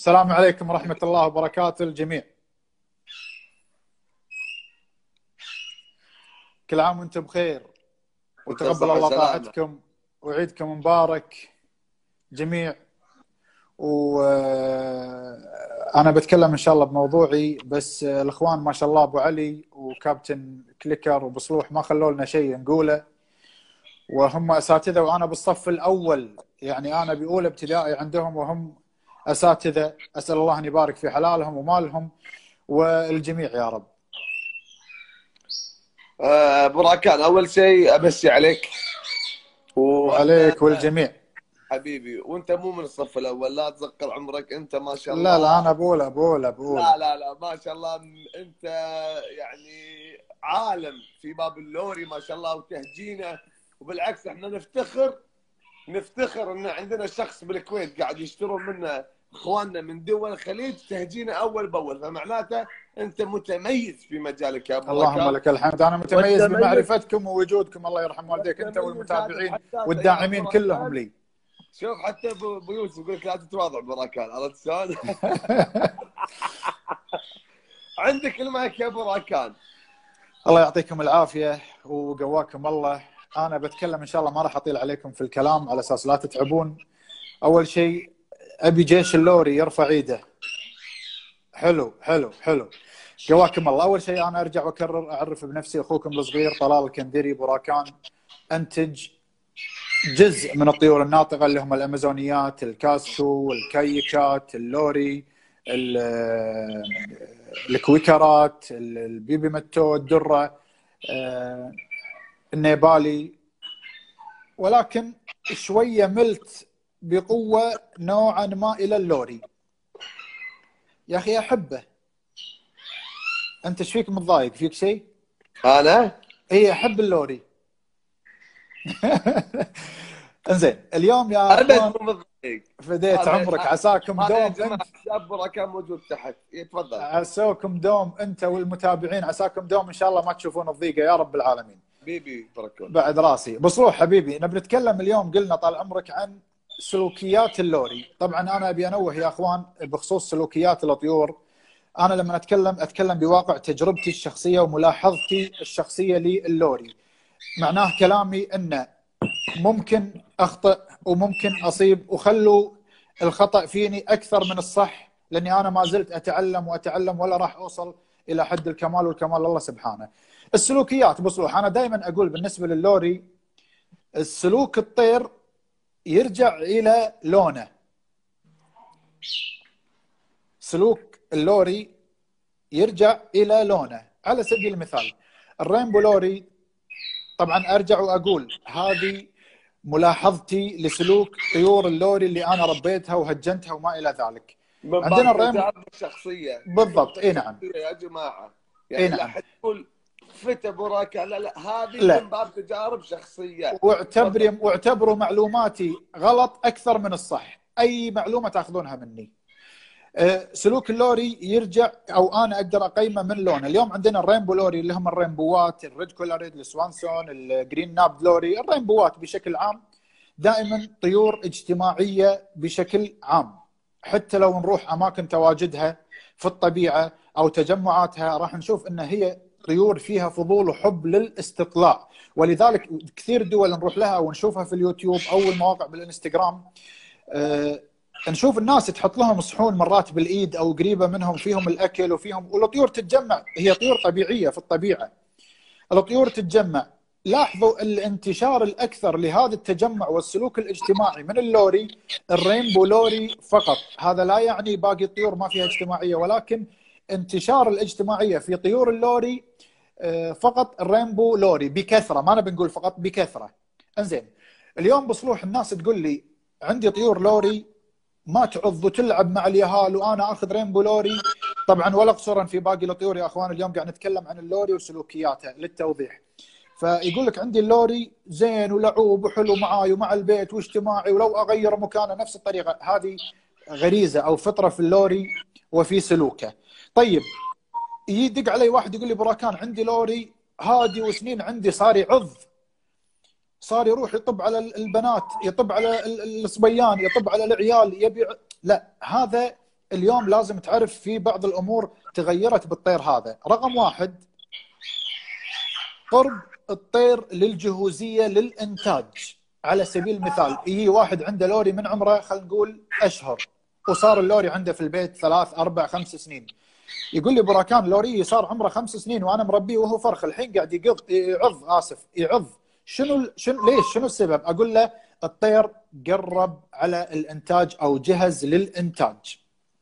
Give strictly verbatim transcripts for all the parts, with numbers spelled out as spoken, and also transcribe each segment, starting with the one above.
السلام عليكم ورحمة الله وبركاته الجميع. كل عام وانتم بخير وتقبل الله طاعتكم وعيدكم مبارك جميع. وأنا بتكلم إن شاء الله بموضوعي، بس الإخوان ما شاء الله أبو علي وكابتن كليكر وبصلوح ما خلوا لنا شيء نقوله، وهم أساتذة وأنا بالصف الأول، يعني أنا بأولى ابتدائي عندهم وهم أساتذة. أسأل الله أن يبارك في حلالهم ومالهم والجميع يا رب. ابو راكان، اول شيء امسي عليك وعليك والجميع حبيبي، وانت مو من الصف الاول، لا تذكر عمرك، انت ما شاء الله. لا لا انا بقول بقول بقول لا لا لا ما شاء الله، انت يعني عالم في باب اللوري ما شاء الله وتهجينه، وبالعكس احنا نفتخر نفتخر ان عندنا شخص بالكويت قاعد يشترون منه اخواننا من دول الخليج تهجينه اول باول، فمعناته انت متميز في مجالك يا ابو راكان. اللهم لك الحمد. انا متميز بمعرفتكم ووجودكم، الله يرحم والديك انت والمتابعين والداعمين كلهم لي. شوف حتى ابو يوسف يقول لك لا تتواضع ابو راكان، عرفت شلون؟ عندك المايك يا ابو راكان. الله يعطيكم العافيه وقواكم الله. انا بتكلم ان شاء الله، ما راح اطيل عليكم في الكلام على اساس لا تتعبون. اول شيء ابي جيش اللوري يرفع ايده. حلو حلو حلو قواكم الله. اول شيء انا ارجع واكرر اعرف بنفسي، اخوكم الصغير طلال الكندري ابو راكان، انتج جزء من الطيور الناطقه اللي هم الامازونيات، الكاسكو، الكايكات، اللوري، الكويكرات، البيبي متو، الدره، النيبالي، ولكن شويه ملت بقوه نوعا ما الى اللوري. يا اخي احبه. انت ايش فيك متضايق؟ فيك شيء؟ انا؟ اي احب اللوري. انزين اليوم يا اخوان فديت عمرك، عساكم دوم. انت ابو راكان موجود تحت، يتفضل. عساكم دوم انت والمتابعين، عساكم دوم ان شاء الله ما تشوفون الضيقه يا رب العالمين. حبيبي بركون بعد راسي. بصروح حبيبي، نبي نتكلم اليوم قلنا طال عمرك عن سلوكيات اللوري. طبعا انا ابي انوه يا اخوان بخصوص سلوكيات الطيور. انا لما اتكلم اتكلم بواقع تجربتي الشخصيه وملاحظتي الشخصيه للوري. معناه كلامي انه ممكن اخطئ وممكن اصيب، وخلوا الخطا فيني اكثر من الصح، لاني انا ما زلت اتعلم واتعلم ولا راح اوصل الى حد الكمال، والكمال الله سبحانه. السلوكيات بصلوح، انا دائما اقول بالنسبه للوري السلوك الطير يرجع الى لونه. سلوك اللوري يرجع الى لونه. على سبيل المثال الرينبو لوري، طبعا ارجع واقول هذه ملاحظتي لسلوك طيور اللوري اللي انا ربيتها وهجنتها وما الى ذلك. عندنا الرينبو الشخصيه بالضبط. اي نعم يا جماعه، يعني إيه نعم. لا حد يقول فت ابو راكان، لا لا هذه من باب تجارب شخصيه. واعتبري واعتبروا معلوماتي غلط اكثر من الصح، اي معلومه تاخذونها مني. سلوك اللوري يرجع، او انا اقدر اقيمه من لونه. اليوم عندنا الرينبو لوري اللي هم الرينبوات، الريد كولاريد، السوانسون، الجرين ناب لوري. الرينبوات بشكل عام دائما طيور اجتماعيه بشكل عام، حتى لو نروح اماكن تواجدها في الطبيعه او تجمعاتها راح نشوف ان هي طيور فيها فضول وحب للاستطلاع. ولذلك كثير دول نروح لها ونشوفها في اليوتيوب او المواقع بالانستغرام، أه نشوف الناس تحط لهم صحون مرات بالايد او قريبه منهم فيهم الاكل وفيهم، والطيور تتجمع. هي طيور طبيعيه في الطبيعه، الطيور تتجمع. لاحظوا الانتشار الاكثر لهذا التجمع والسلوك الاجتماعي من اللوري الرينبو لوري فقط. هذا لا يعني باقي الطيور ما فيها اجتماعيه، ولكن انتشار الاجتماعيه في طيور اللوري فقط الرينبو لوري بكثره، ما نبي نقول فقط، بكثره. انزين اليوم بصلوح الناس تقول لي عندي طيور لوري ما تعض وتلعب مع اليهال وانا اخذ رينبو لوري. طبعا ولا قصورا في باقي الطيور يا اخوان، اليوم قاعد نتكلم عن اللوري وسلوكياته للتوضيح. فيقول لك عندي اللوري زين ولعوب وحلو معاي ومع البيت واجتماعي، ولو اغير مكانه نفس الطريقه. هذه غريزه او فطره في اللوري وفي سلوكه. طيب يدق علي واحد يقول لي براكان عندي لوري هادي وسنين عندي صار يعض، صار يروح يطب على البنات، يطب على الصبيان، يطب على العيال، يبي. لا، هذا اليوم لازم تعرف في بعض الامور تغيرت بالطير هذا. رقم واحد، قرب الطير للجهوزيه للانتاج. على سبيل المثال يجي واحد عنده لوري من عمره خلينا نقول اشهر، وصار اللوري عنده في البيت ثلاث اربع خمس سنين، يقول لي براكان لوري صار عمره خمس سنين وانا مربيه وهو فرخ، الحين قاعد يقض يعض اسف يعض، شنو شنو ليش شنو السبب؟ اقول له الطير قرب على الانتاج او جهز للانتاج.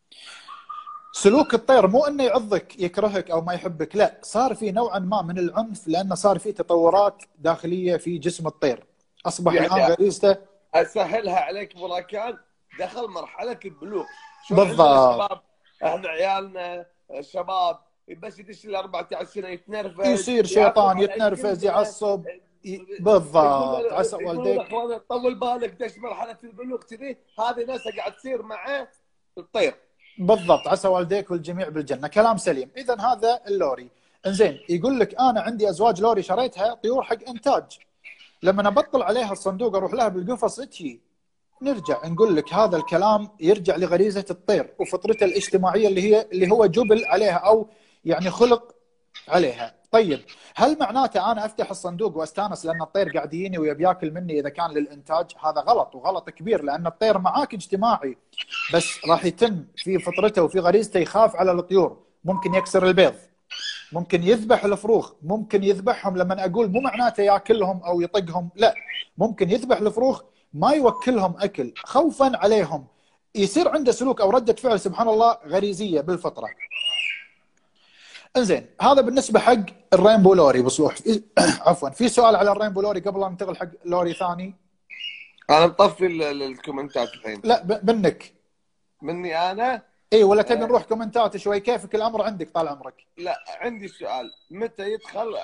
سلوك الطير مو انه يعضك يكرهك او ما يحبك، لا، صار في نوعا ما من العنف لانه صار في تطورات داخليه في جسم الطير، اصبح يعني الان غريزته. اسهلها عليك براكان، دخل مرحله البلوغ. بالضبط. شباب احنا عيالنا الشباب بس يدش ال أربعة عشر سنه يتنرفز، يصير شيطان، يتنرفز، يعصب. بالضبط. عسى والديك اخوان طول بالك دش مرحله البلوغ كذي، هذه ناس قاعد تصير مع الطير. بالضبط. عسى والديك والجميع بالجنه، كلام سليم. اذا هذا اللوري. انزين، يقول لك انا عندي ازواج لوري شريتها طيور حق انتاج، لما ابطل عليها الصندوق اروح لها بالقفص تجي. نرجع نقول لك هذا الكلام يرجع لغريزه الطير وفطرته الاجتماعيه اللي هي اللي هو جبل عليها او يعني خلق عليها. طيب، هل معناته انا افتح الصندوق واستانس لان الطير قاعد يجيني ويبي ياكل مني اذا كان للانتاج؟ هذا غلط، وغلط كبير، لان الطير معاك اجتماعي، بس راح يتم في فطرته وفي غريزته يخاف على الطيور، ممكن يكسر البيض، ممكن يذبح الفروخ، ممكن يذبحهم. لما اقول مو معناته ياكلهم او يطقهم، لا، ممكن يذبح الفروخ ما يوكلهم اكل خوفا عليهم، يصير عنده سلوك او رده فعل سبحان الله غريزيه بالفطره. انزين، هذا بالنسبه حق الرينبو لوري بصلوح. عفوا، في سؤال على الرينبو لوري قبل لا ننتقل حق لوري ثاني؟ انا مطفي الكومنتات الحين. لا، منك. مني انا؟ اي، ولا تبي نروح كومنتات شوي؟ كيفك الامر عندك طال عمرك. لا، عندي سؤال. متى يدخل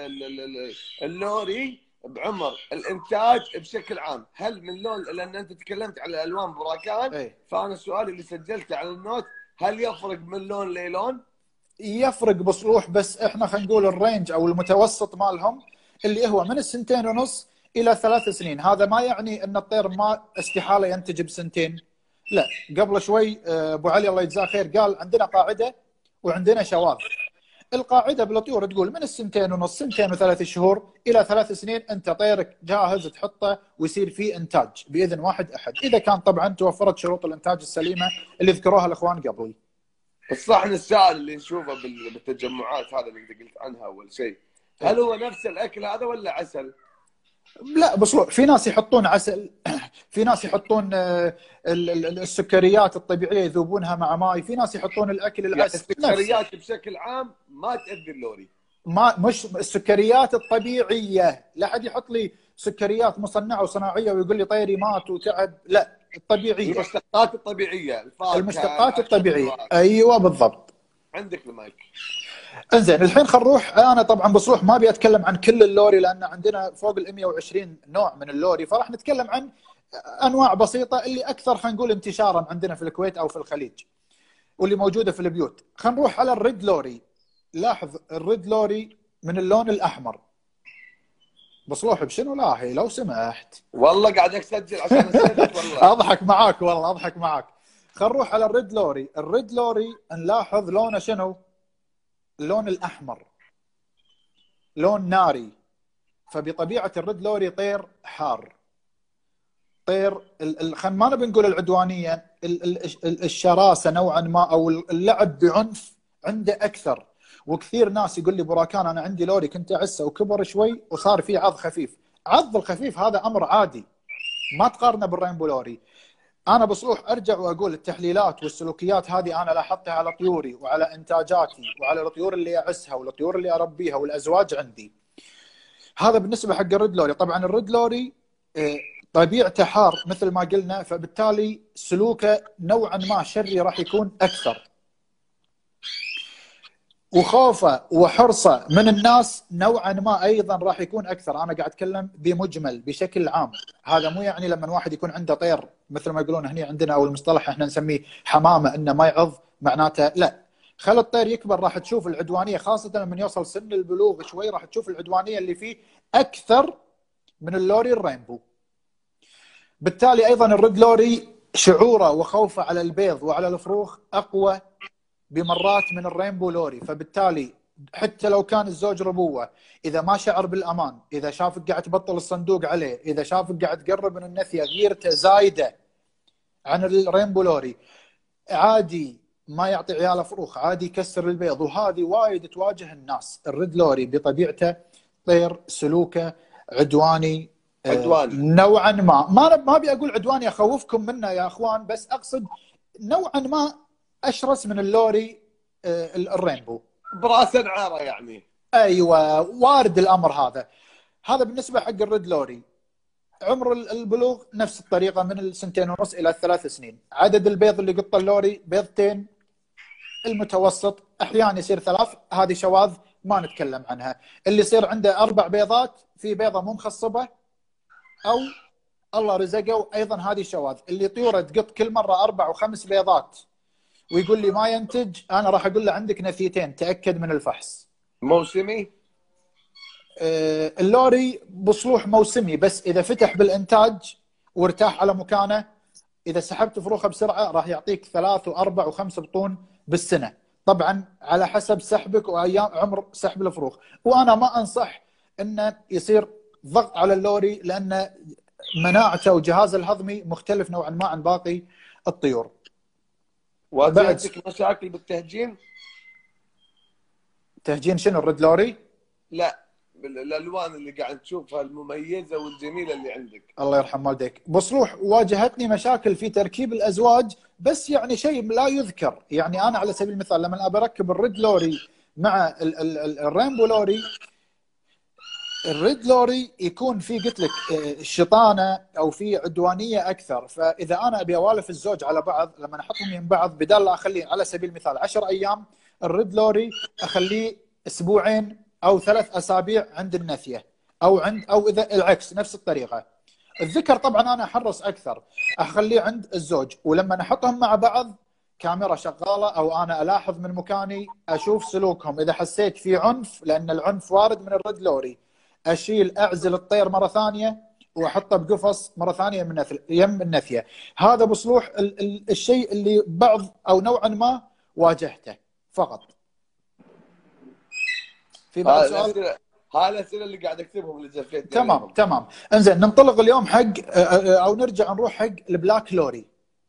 اللوري بعمر الانتاج بشكل عام؟ هل من لون، لان انت تكلمت على الالوان براكان، اي، فانا السؤال اللي سجلته على النوت، هل يفرق من لون للون؟ يفرق بصلوح، بس احنا خلينا نقول الرينج او المتوسط مالهم اللي هو من السنتين ونص الى ثلاث سنين. هذا ما يعني ان الطير ما استحاله ينتج بسنتين، لا. قبل شوي ابو علي الله يجزاه خير قال عندنا قاعده وعندنا شواذ. القاعده بالطيور تقول من السنتين ونص، سنتين وثلاث شهور الى ثلاث سنين انت طيرك جاهز تحطه ويصير فيه انتاج باذن واحد احد، اذا كان طبعا توفرت شروط الانتاج السليمه اللي ذكروها الاخوان قبلي. الصحن السائل اللي نشوفه بالتجمعات هذا اللي انت قلت عنها اول شيء، هل هو نفس الاكل هذا ولا عسل؟ لا بصلوح، في ناس يحطون عسل، في ناس يحطون السكريات الطبيعيه يذوبونها مع ماء، في ناس يحطون الاكل العسل. يعني السكريات بشكل عام ما تاذي اللوري؟ ما مش السكريات الطبيعيه، لا حد يحط لي سكريات مصنعه وصناعيه ويقول لي طيري مات وتعب، لا، الطبيعيه، المشتقات الطبيعيه، المشتقات الطبيعيه. ايوه بالضبط. عندك المايك. انزين، الحين خلينا نروح. انا طبعا بصروح ما ابي اتكلم عن كل اللوري لان عندنا فوق ال مئة وعشرين نوع من اللوري، فراح نتكلم عن انواع بسيطه اللي اكثر خلينا نقول انتشارا عندنا في الكويت او في الخليج واللي موجوده في البيوت. خلينا نروح على الريد لوري. لاحظ الريد لوري من اللون الاحمر. بصلوح بشنو لاهي لو سمحت؟ والله قاعد اسجل عشان اسجل والله. اضحك معاك والله اضحك معاك. خلينا نروح على الريد لوري. الريد لوري نلاحظ لونه شنو؟ اللون الاحمر، لون ناري. فبطبيعه الريد لوري طير حار، طير خلينا ما نبي نقول العدوانيه، الشراسه نوعا ما او اللعب بعنف عنده اكثر. وكثير ناس يقول لي براكان انا عندي لوري كنت اعسه وكبر شوي وصار فيه عض خفيف. عض الخفيف هذا امر عادي، ما تقارنه بالرينبو لوري. انا بصروح ارجع واقول التحليلات والسلوكيات هذه انا لاحظتها على طيوري وعلى انتاجاتي وعلى الطيور اللي اعسها والطيور اللي اربيها والازواج عندي. هذا بالنسبه حق الريد لوري. طبعا الريد لوري طبيعته حار مثل ما قلنا، فبالتالي سلوكه نوعا ما شري راح يكون اكثر، وخوفه وحرصه من الناس نوعا ما ايضا راح يكون اكثر. انا قاعد اتكلم بمجمل بشكل عام، هذا مو يعني لما واحد يكون عنده طير مثل ما يقولون هنا عندنا او المصطلح احنا نسميه حمامه انه ما يعض معناته لا. خل الطير يكبر راح تشوف العدوانيه، خاصه لما يوصل سن البلوغ شوي راح تشوف العدوانيه اللي فيه اكثر من اللوري الرينبو. بالتالي ايضا الريد لوري شعوره وخوفه على البيض وعلى الفروخ اقوى بمرات من الرينبو لوري. فبالتالي حتى لو كان الزوج ربوه، اذا ما شعر بالامان، اذا شافك قاعد تبطل الصندوق عليه، اذا شافك قاعد تقرب من النثيه غيرته زايده عن الرينبو لوري، عادي ما يعطي عياله فروخ، عادي يكسر البيض. وهذه وايد تواجه الناس. الريد لوري بطبيعته طير سلوكه عدواني عدواني نوعا ما. ما ما ابي اقول عدواني اخوفكم منه يا اخوان، بس اقصد نوعا ما اشرس من اللوري الرينبو. براس نعاره يعني. ايوه وارد الامر هذا. هذا بالنسبه حق الريد لوري. عمر البلوغ نفس الطريقه، من السنتين ونص الى الثلاث سنين. عدد البيض اللي يقطه اللوري بيضتين، المتوسط احيانا يصير ثلاث، هذه شواذ ما نتكلم عنها. اللي يصير عنده اربع بيضات في بيضه مو مخصبه او الله رزقه ايضا، هذه شواذ. اللي طيوره تقط كل مره اربع وخمس بيضات ويقول لي ما ينتج، انا راح اقول له عندك نثيتين تاكد من الفحص. موسمي؟ آه اللوري بصلوح موسمي، بس اذا فتح بالانتاج وارتاح على مكانه، اذا سحبت فروخه بسرعه راح يعطيك ثلاث واربع وخمس بطون بالسنه، طبعا على حسب سحبك وايام عمر سحب الفروخ. وانا ما انصح انه يصير ضغط على اللوري، لان مناعته وجهازه الهضمي مختلف نوعا ما عن باقي الطيور. واجهتك مشاكل بالتهجين؟ تهجين شنو الريد لوري؟ لا، الالوان اللي قاعد تشوفها المميزه والجميله اللي عندك. الله يرحم والديك. بصلوح واجهتني مشاكل في تركيب الازواج، بس يعني شيء لا يذكر. يعني انا على سبيل المثال لما ابى اركب الريد لوري مع ال ال ال الرينبو لوري، الريد لوري يكون في قلت لك شطانه او في عدوانيه اكثر. فاذا انا ابي اوالف الزوج على بعض، لما احطهم من بعض بدال لا اخليه على سبيل المثال عشر ايام، الريد لوري اخليه اسبوعين او ثلاث اسابيع عند النثيه، او عند او اذا العكس نفس الطريقه. الذكر طبعا انا احرص اكثر، اخليه عند الزوج. ولما احطهم مع بعض كاميرا شغاله او انا الاحظ من مكاني، اشوف سلوكهم. اذا حسيت في عنف، لان العنف وارد من الريد لوري، اشيل اعزل الطير مره ثانيه واحطه بقفص مره ثانيه من يم النثيه. هذا بصلوح ال ال الشيء اللي بعض او نوعا ما واجهته فقط. في بعض سؤال؟ هاي الاسئله اللي قاعد اكتبهم اللي زفيت. تمام عليهم. تمام. انزين ننطلق اليوم حق او نرجع نروح حق البلاك لوري.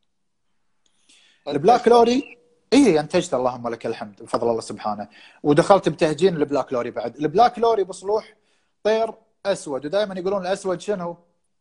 البلاك لوري اي انتجت اللهم لك الحمد بفضل الله سبحانه، ودخلت بتهجين البلاك لوري بعد. البلاك لوري بصلوح طير اسود، ودائما يقولون الاسود شنو؟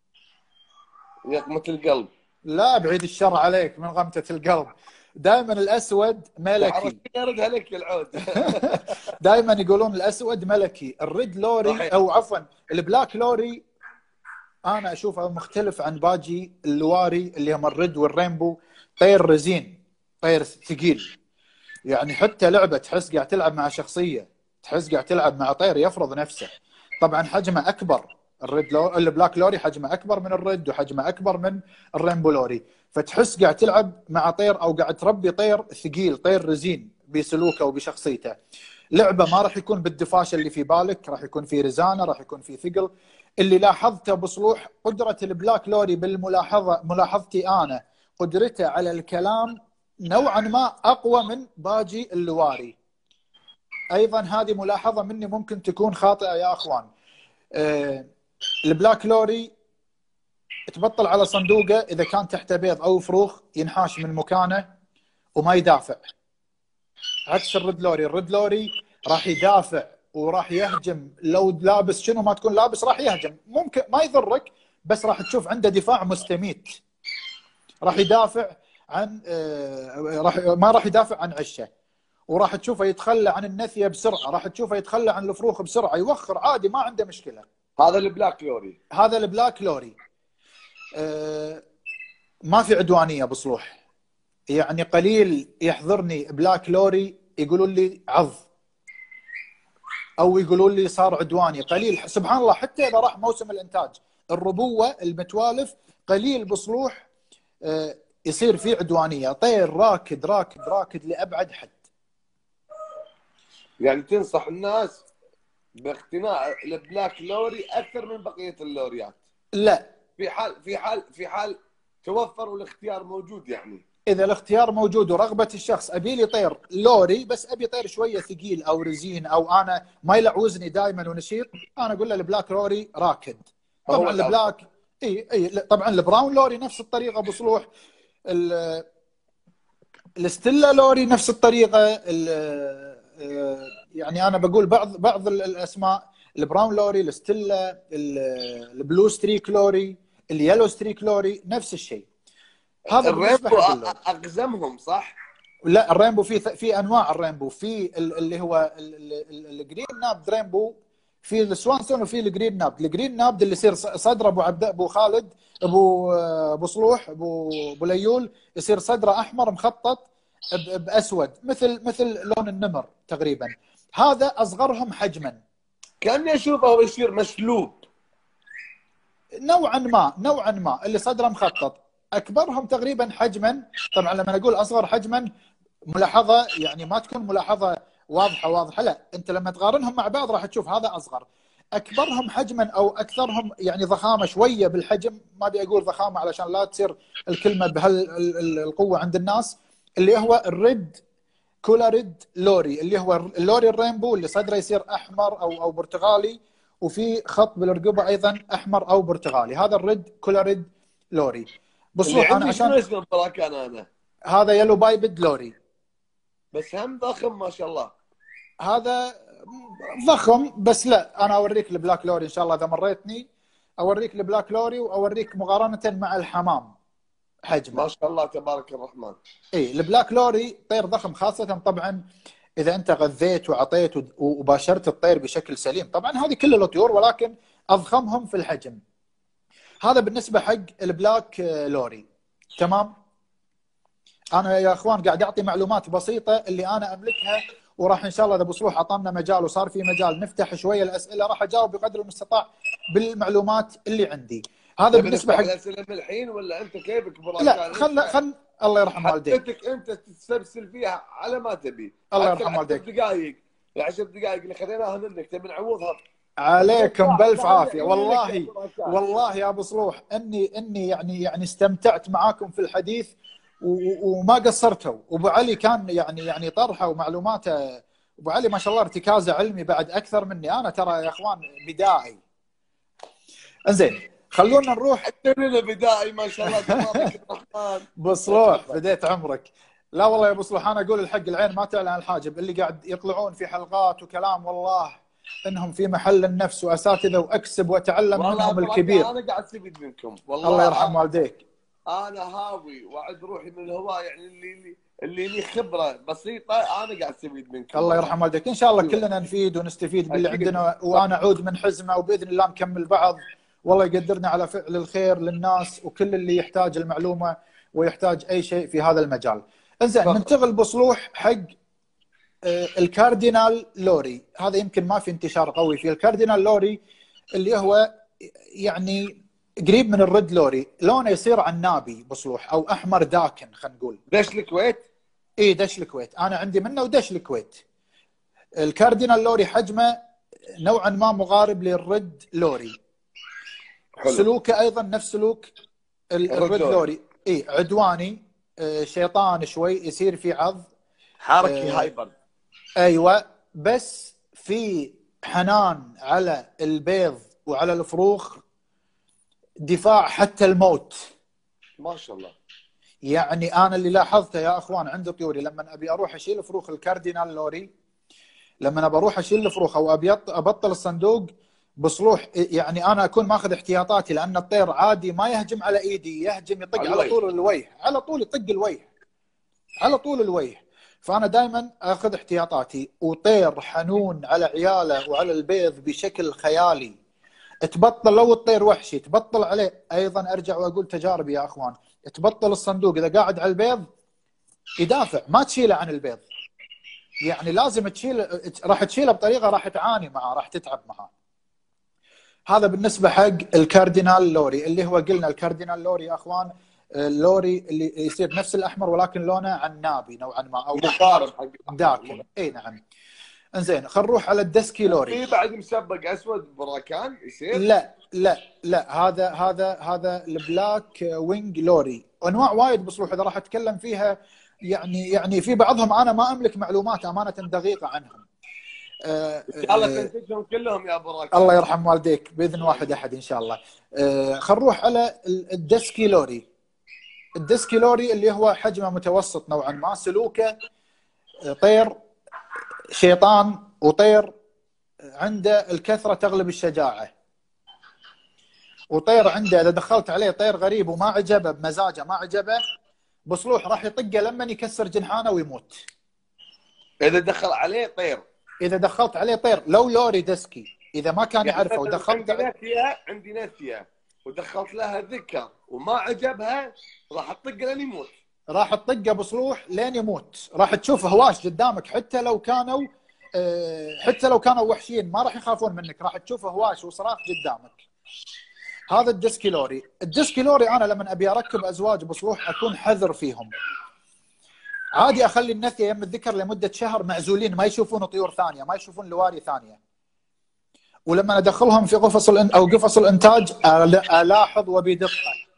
يقمة القلب. لا بعيد الشر عليك من غمتة القلب. دائما الاسود ملكي. يردها لك العود. دائما يقولون الاسود ملكي. الريد لوري صحيح. او عفوا البلاك لوري انا اشوفه مختلف عن باقي اللواري اللي هم الريد والرينبو. طير رزين، طير ثقيل، يعني حتى لعبه تحس قاعد تلعب مع شخصيه، تحس قاعد تلعب مع طير يفرض نفسه. طبعا حجمه اكبر، الريد لو البلاك لوري حجمه اكبر من الريد وحجمه اكبر من الرينبو لوري، فتحس قاعد تلعب مع طير او قاعد تربي طير ثقيل، طير رزين بسلوكه وبشخصيته. لعبه ما راح يكون بالدفاشه اللي في بالك، راح يكون في رزانه، راح يكون في ثقل. اللي لاحظته بصلوح قدره البلاك لوري بالملاحظه، ملاحظتي انا قدرته على الكلام نوعا ما اقوى من باقي اللواري. ايضا هذه ملاحظه مني ممكن تكون خاطئه يا اخوان. أه البلاك لوري تبطل على صندوقه اذا كان تحته بيض او فروخ ينحاش من مكانه وما يدافع، عكس الريد لوري. الريد لوري راح يدافع وراح يهجم، لو لابس شنو ما تكون لابس راح يهجم، ممكن ما يضرك بس راح تشوف عنده دفاع مستميت. راح يدافع عن أه راح ما راح يدافع عن عشه، وراح تشوفه يتخلى عن النثيه بسرعه، راح تشوفه يتخلى عن الفروخ بسرعه، يوخر عادي ما عنده مشكله. هذا البلاك لوري. هذا البلاك لوري أه ما في عدوانيه بصلوح. يعني قليل يحضرني بلاك لوري يقولوا لي عض او يقولوا لي صار عدواني، قليل سبحان الله. حتى اذا راح موسم الانتاج الربوه المتوالف قليل بصلوح أه يصير فيه عدوانيه. طير راكد راكد راكد لابعد حد. يعني تنصح الناس باقتناء البلاك لوري اكثر من بقيه اللوريات؟ لا، في حال في حال في حال توفر والاختيار موجود يعني. اذا الاختيار موجود ورغبه الشخص، ابي لي طير لوري بس ابي طير شويه ثقيل او رزين، او انا ما يلعوزني دائما ونشيط، انا اقول له البلاك لوري راكد. طبعا البلاك اي اي طبعا البراون لوري نفس الطريقه بصلوح، الستيلا لوري نفس الطريقه. يعني انا بقول بعض بعض الاسماء، البراون لوري، الستيلا، البلو ستريك لوري، اليلو ستريك لوري، نفس الشيء. هذا بالنسبه حق اللوري. اقزمهم صح؟ لا الرينبو في في انواع الرينبو، في اللي هو الجرين ناب رينبو، في السوانسون وفي الجرين ناب. الجرين ناب اللي يصير صدره ابو عبد ابو خالد ابو ابو صلوح ابو ابو ليول، يصير صدره احمر مخطط باسود مثل مثل لون النمر تقريبا. هذا اصغرهم حجما، كاني اشوفه يصير مسلوب نوعا ما نوعا ما اللي صدره مخطط. اكبرهم تقريبا حجما، طبعا لما اقول اصغر حجما ملاحظه يعني ما تكون ملاحظه واضحه واضحه، لا انت لما تقارنهم مع بعض راح تشوف هذا اصغر. اكبرهم حجما او اكثرهم يعني ضخامه شويه بالحجم، ما ابي اقول ضخامه علشان لا تصير الكلمه بهالقوه عند الناس، اللي هو الريد كولاريد لوري، اللي هو اللوري الرينبو اللي صدره يصير احمر او او برتغالي، وفي خط بالرقبه ايضا احمر او برتغالي. هذا الريد كولاريد لوري. بصوا انا عشان شنو اسمه براكان انا؟ هذا يلو بايبد لوري، بس هم ضخم ما شاء الله. هذا ضخم بس لا، انا اوريك البلاك لوري ان شاء الله اذا مريتني، اوريك البلاك لوري واوريك مقارنه مع الحمام حجمه. ما شاء الله تبارك الرحمن. اي البلاك لوري طير ضخم، خاصه طبعا اذا انت غذيت وعطيت وباشرت الطير بشكل سليم. طبعا هذه كل الطيور ولكن اضخمهم في الحجم. هذا بالنسبه حق البلاك لوري. تمام. انا يا اخوان قاعد اعطي معلومات بسيطه اللي انا املكها، وراح ان شاء الله اذا ابو صلوح اعطانا مجال وصار في مجال نفتح شويه الاسئله راح اجاوب بقدر المستطاع بالمعلومات اللي عندي. هذا بالنسبه حق الاسئله من الحين ولا انت كيفك براكان؟ لا خل خل الله يرحم والديك، حدتك انت تسترسل فيها على ما تبي. الله يرحم والديك. دقائق العشر دقائق اللي خذيناها منك تبي نعوضها عليكم بالف عافيه. والله والله يا ابو صلوح اني اني يعني يعني استمتعت معاكم في الحديث وما قصرتوا. وابو علي كان يعني يعني طرحه ومعلوماته، ابو علي ما شاء الله ارتكازه علمي بعد اكثر مني. انا ترى يا اخوان بدائي. انزين خلونا نروح. لنا بدائي ما شاء الله تبارك الرحمن. ابو صلوح بديت عمرك. لا والله يا ابو صلوح انا اقول الحق العين ما تعلن عن الحاجب. اللي قاعد يطلعون في حلقات وكلام والله انهم في محل النفس واساتذه واكسب واتعلم منهم الكبير. انا قاعد استفيد منكم والله. الله يرحم والديك. انا هاوي واعد روحي من الهواء، يعني اللي اللي لي خبره بسيطه انا قاعد استفيد منكم. الله يرحم والديك. ان شاء الله كلنا نفيد ونستفيد باللي عندنا، وانا اعود من حزمه وباذن الله نكمل بعض. والله يقدرنا على فعل الخير للناس وكل اللي يحتاج المعلومه ويحتاج اي شيء في هذا المجال. انزين ننتقل بصلوح حق الكاردينال لوري. هذا يمكن ما في انتشار قوي في الكاردينال لوري، اللي هو يعني قريب من الريد لوري، لونه يصير عنابي بصلوح او احمر داكن خلينا نقول. دش الكويت؟ اي دش الكويت، انا عندي منه ودش الكويت. الكاردينال لوري حجمه نوعا ما مقارب للريد لوري. حلو. سلوكه ايضا نفس سلوك الريد لوري. اي عدواني، شيطان شوي، يصير في عض، حركي آه هايبر. ايوه بس في حنان على البيض وعلى الفروخ، دفاع حتى الموت. ما شاء الله. يعني انا اللي لاحظته يا اخوان عند طيوري لما ابي اروح اشيل فروخ الكاردينال لوري، لما ابى اروح اشيل الفروخ او ابي ابطل الصندوق بصلوح، يعني انا اكون ماخذ احتياطاتي، لان الطير عادي ما يهجم على ايدي، يهجم يطق على, على طول الوجه، على طول يطق الوجه، على طول الوجه. فانا دائما اخذ احتياطاتي. وطير حنون على عياله وعلى البيض بشكل خيالي. تبطل لو الطير وحشي تبطل عليه. ايضا ارجع واقول تجاربي يا اخوان، تبطل الصندوق اذا قاعد على البيض يدافع، ما تشيله عن البيض. يعني لازم تشيل، راح تشيله بطريقه راح تعاني معاه، راح تتعب معاه. هذا بالنسبه حق الكاردينال لوري، اللي هو قلنا الكاردينال لوري يا اخوان اللوري اللي يصير نفس الاحمر ولكن لونه عنابي نوعا ما او داكن. اي نعم. انزين خلينا نروح على الدسكي لوري. في بعد مسبق اسود براكان يصير؟ لا لا لا هذا هذا هذا البلاك وينج لوري، انواع وايد بصروح اذا راح اتكلم فيها يعني يعني في بعضهم انا ما املك معلومات امانه دقيقه عنهم. ان شاء الله تنتجهم كلهم يا ابو راكان. الله يرحم والديك باذن واحد احد ان شاء الله. خلينا نروح على الدسكي لوري. الدسكي لوري اللي هو حجمه متوسط نوعا ما، سلوكه طير شيطان وطير عنده الكثره تغلب الشجاعه، وطير عنده اذا دخلت عليه طير غريب وما عجبه بمزاجه ما عجبه بصلوح راح يطقه لما يكسر جنحانه ويموت. اذا دخل عليه طير اذا دخلت عليه طير لو لوري دسكي اذا ما كان يعني يعرفه ودخلت عندي نثيه عندي نثيه ودخلت لها ذكر وما عجبها راح تطقه لين يموت. راح تطقه بصلوح لين يموت، راح تشوف هواش قدامك حتى لو كانوا حتى لو كانوا وحشيين ما راح يخافون منك، راح تشوف هواش وصراخ قدامك. هذا الدسكي لوري. الدسكي لوري انا لما ابي اركب ازواج بصلوح اكون حذر فيهم. عادي اخلي النثيه يم الذكر لمده شهر معزولين ما يشوفون طيور ثانيه ما يشوفون لواري ثانيه، ولما ادخلهم في قفص او قفص الانتاج الاحظ وبدقه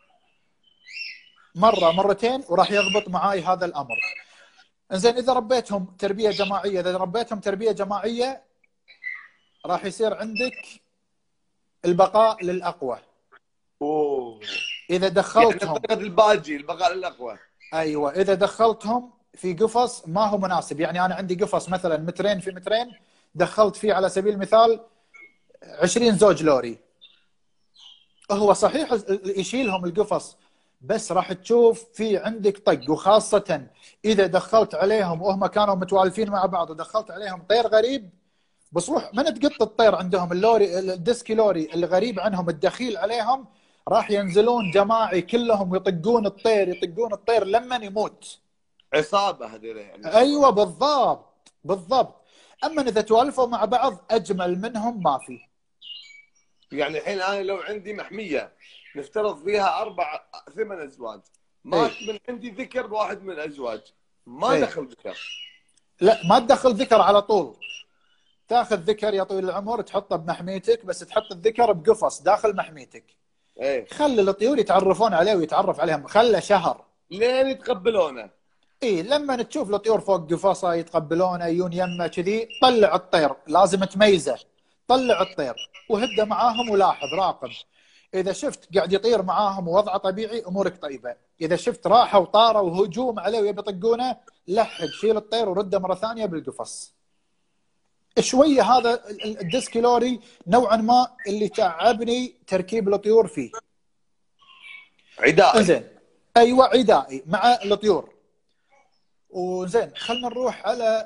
مره مرتين وراح يضبط معاي هذا الامر. انزين اذا ربيتهم تربيه جماعيه اذا ربيتهم تربيه جماعيه راح يصير عندك البقاء للاقوى. اوه اذا دخلتهم يعني طريقه الباجي البقاء للاقوى. ايوه اذا دخلتهم في قفص ما هو مناسب، يعني انا عندي قفص مثلا مترين في مترين دخلت فيه على سبيل المثال عشرين زوج لوري، هو صحيح يشيلهم القفص بس راح تشوف في عندك طق، وخاصه اذا دخلت عليهم وهم كانوا متوالفين مع بعض ودخلت عليهم طير غريب بصروح من تقط الطير عندهم اللوري الدسكي لوري اللي غريب عنهم الدخيل عليهم راح ينزلون جماعي كلهم يطقون الطير يطقون الطير لمن يموت. عصابه هذول يعني. ايوه بالضبط بالضبط. اما اذا توالفوا مع بعض اجمل منهم ما في. يعني الحين انا لو عندي محميه نفترض فيها اربع ثمان ازواج مات ايه؟ من عندي ذكر بواحد من الازواج ما ايه؟ دخل ذكر. لا ما تدخل ذكر على طول، تاخذ ذكر يا طويل العمر تحطه بمحميتك بس تحط الذكر بقفص داخل محميتك. ايه خلي الطيور يتعرفون عليه ويتعرف عليهم، خله شهر لين يتقبلونه. اي لما تشوف الطيور فوق قفصه يتقبلونه يجون يمه كذي طلع الطير لازم تميزه، طلع الطير وهده معاهم ولاحظ راقب. اذا شفت قاعد يطير معاهم ووضعه طبيعي امورك طيبه، اذا شفت راحه وطاره وهجوم عليه ويبي يطقونه لحق شيل الطير ورده مره ثانيه بالقفص. شويه هذا الدسكي لوري نوعا ما اللي تعبني تركيب الطيور فيه. عدائي. زين ايوه عدائي مع الطيور. وزين خلينا نروح على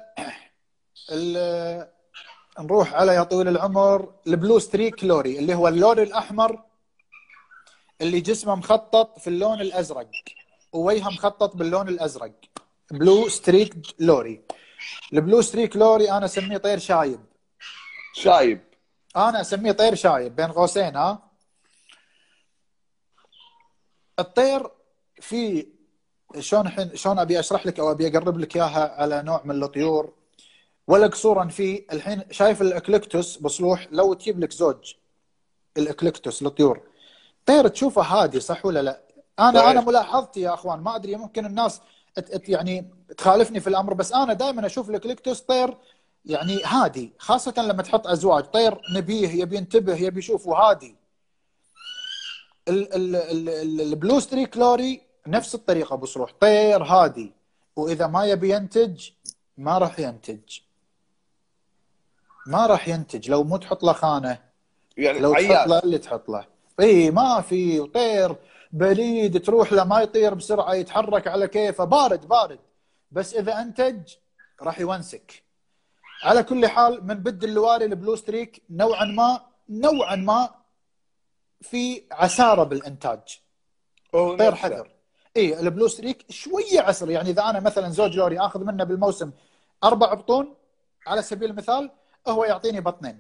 نروح على يا طويل العمر البلو ستريك لوري اللي هو اللوري الاحمر اللي جسمه مخطط في اللون الازرق ووجهه مخطط باللون الازرق. بلو ستريك لوري. البلو ستريك لوري انا اسميه طير شايب. شايب. انا اسميه طير شايب بين قوسين. ها الطير في شلون الحين شلون ابي اشرح لك او ابي اقرب لك اياها على نوع من الطيور ولا قصورا فيه. الحين شايف الاكليكتوس بصلوح لو تجيب لك زوج الاكليكتوس الطيور طير تشوفه هادي صح ولا لا؟ انا طيب. انا ملاحظتي يا اخوان ما ادري ممكن الناس يعني تخالفني في الامر بس انا دائما اشوف الاكليكتوس طير يعني هادي خاصه لما تحط ازواج طير نبيه يبي ينتبه يبي يشوف وهادي. البلو ستريك لوري نفس الطريقه بصروح طير هادي واذا ما يبي ينتج ما راح ينتج ما راح ينتج لو مو تحط له خانه يعني لو عيال. تحط له اللي تحط له اي ما في. طير بليد تروح له ما يطير بسرعه يتحرك على كيفه بارد بارد بس اذا انتج راح يونسك. على كل حال من بد اللواري البلو ستريك نوعا ما نوعا ما في عساره بالانتاج. طير حذر. اي البلو ستريك شويه عسر يعني اذا انا مثلا زوج لوري اخذ منه بالموسم اربع بطون على سبيل المثال هو يعطيني بطنين.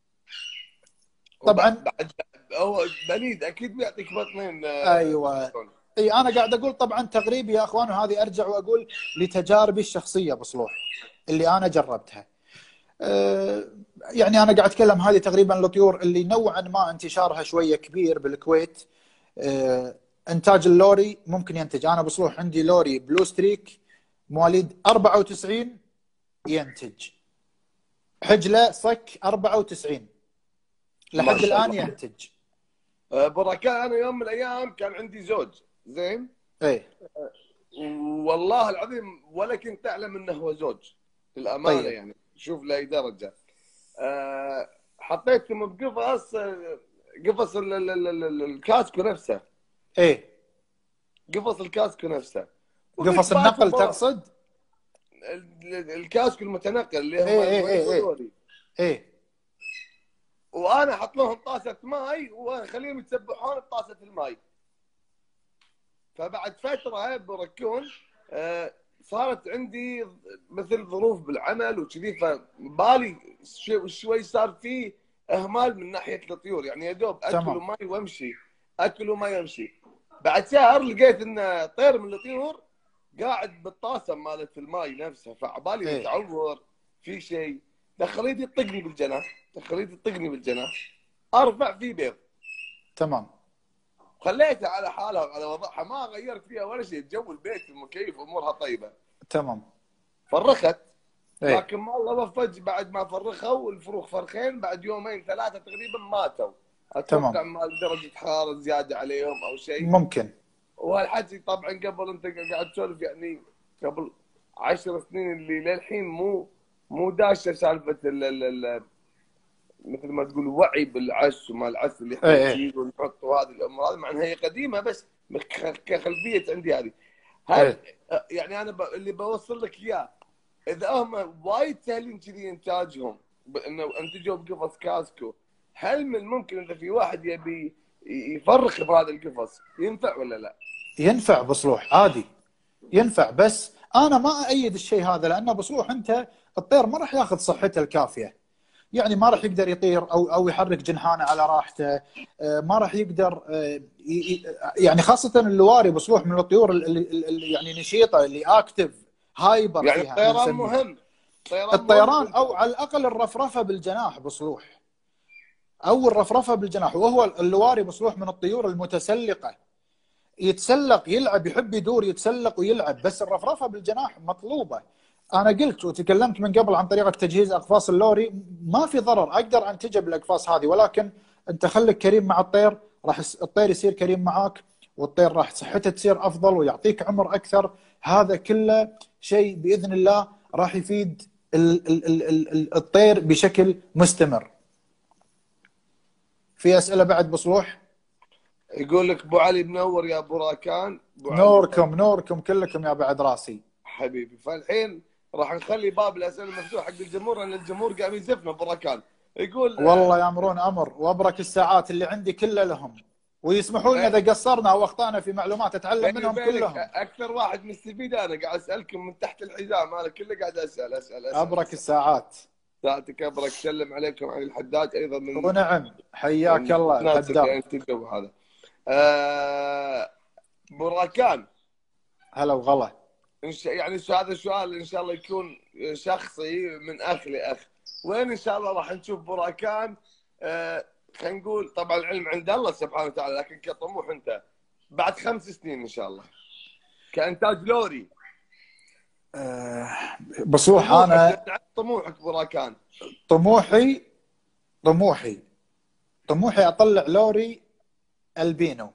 طبعا هو بليد اكيد بيعطيك بطنين. ايوه اي انا قاعد اقول طبعا تغريبي يا اخوان وهذه ارجع واقول لتجاربي الشخصيه بصلوح اللي انا جربتها. آه، يعني انا قاعد اتكلم هذه تقريبا الطيور اللي نوعا ما انتشارها شويه كبير بالكويت. آه، انتاج اللوري ممكن ينتج. انا بصلوح عندي لوري بلو ستريك مواليد أربعة وتسعين ينتج، حجله صك أربعة وتسعين ما لحد شاء الان الله. ينتج. آه، بركان انا يوم من الايام كان عندي زوج زين، ايه والله العظيم ولا كنت اعلم انه هو زوج، للامانه طيب. يعني شوف لاي درجه. أه حطيتهم بقفص، آه، قفص ال- ال- ال- ال- الكاسكو نفسه، ايه قفص الكاسكو نفسه، وقلت قفص النقل باكل تقصد؟ ال- الكاسكو المتنقل اللي هم ايه ايه الرينبو ايه ايه لوري، ايه وانا احط لهم طاسه ماي واخليهم يتسبحون بطاسه الماي. فبعد فتره بركون آه، صارت عندي مثل ظروف بالعمل وكذي، فبالي شو- شوي صار فيه اهمال من ناحيه الطيور، يعني يا دوب اكل تمام وماي وامشي، اكل وما يمشي. بعد شهر لقيت ان طير من الطيور قاعد بالطاسه مالت الماي نفسها، فعبالي ايه متعور في شيء، دخل يدي يطقني بالجناح، دخل يدي يطقني بالجناح، ارفع فيه بيض. تمام خليتها على حالها وعلى وضعها، ما غيرت فيها ولا شيء، جو البيت المكيف امورها طيبه. تمام فرخت، ايه لكن ما الله وفج، بعد ما فرخوا الفروخ فرخين بعد يومين ثلاثه تقريبا ماتوا، تمام اتوقع مال درجه حراره زياده عليهم او شيء. ممكن. وهالحكي طبعا قبل، انت قاعد تسولف يعني قبل عشر سنين اللي للحين مو مو داشه سالفه ال ال ال مثل ما تقول وعي بالعس وما العس اللي احنا ايه ايه نشيل ونحط وهذه الامور هذه، مع انها هي قديمه بس كخلفيه عندي هذه. هل ايه يعني انا ب... اللي بوصل لك اياه، اذا هم وايد سهلين كذي انتاجهم، انه انتجوا بقفص كاسكو، هل من الممكن اذا في واحد يبي يفرخ بهذا القفص ينفع ولا لا؟ ينفع بصلوح عادي، ينفع. بس انا ما ايد الشيء هذا، لانه بصلوح انت الطير ما راح ياخذ صحته الكافيه، يعني ما راح يقدر يطير او او يحرك جنحانه على راحته. آه، ما راح يقدر آه، ي- يعني خاصه اللواري بصلوح من الطيور اللي اللي- يعني نشيطه، اللي اكتف هايبر يعني فيها احنا الطيران نسميه. مهم، الطيران مهم الطيران بالنسبه او لك. على الاقل الرفرفه بالجناح بصلوح، او الرفرفه بالجناح. وهو اللواري بصلوح من الطيور المتسلقه، يتسلق يلعب، يحب يدور يتسلق ويلعب، بس الرفرفه بالجناح مطلوبه. انا قلت وتكلمت من قبل عن طريقه تجهيز اقفاص اللوري، ما في ضرر، اقدر انتجه بالاقفاص هذه، ولكن انت خليك كريم مع الطير، راح الطير يصير كريم معاك، والطير راح صحته تصير افضل ويعطيك عمر اكثر. هذا كله شيء باذن الله راح يفيد ال ال ال ال الطير بشكل مستمر. في اسئله بعد بصلوح؟ يقول لك ابو علي منور يا ابو راكان، ابو علي نوركم نوركم كلكم يا بعد راسي حبيبي. فالحين راح نخلي باب الاسئله مفتوح حق الجمهور، لان الجمهور قاعد يزفنا ابو راكان. يقول والله يامرون امر، وابرك الساعات اللي عندي كلها لهم، ويسمحوا لنا اذا قصرنا او اخطانا في معلومات اتعلم بيني منهم وبينك كلهم. اكثر واحد مستفيد انا، قاعد اسالكم من تحت الحزام، انا كله قاعد اسال اسال اسال, ابرك أسأل. الساعات. ساعتك ابرك، سلم عليكم علي الحداد ايضا من ونعم حياك من الله الناس الحداد. اللي انت الجو هذا. آه براكان، هلا وغلا. إن شاء يعني هذا السؤال ان شاء الله يكون شخصي من اخ لاخ. وين ان شاء الله راح نشوف براكان؟ آه خلينا نقول طبعا العلم عند الله سبحانه وتعالى، لكن كطموح انت بعد خمس سنين ان شاء الله كانتاج لوري. أه بصوح طموحك، انا طموحك براكان. طموحي طموحي طموحي اطلع لوري البينو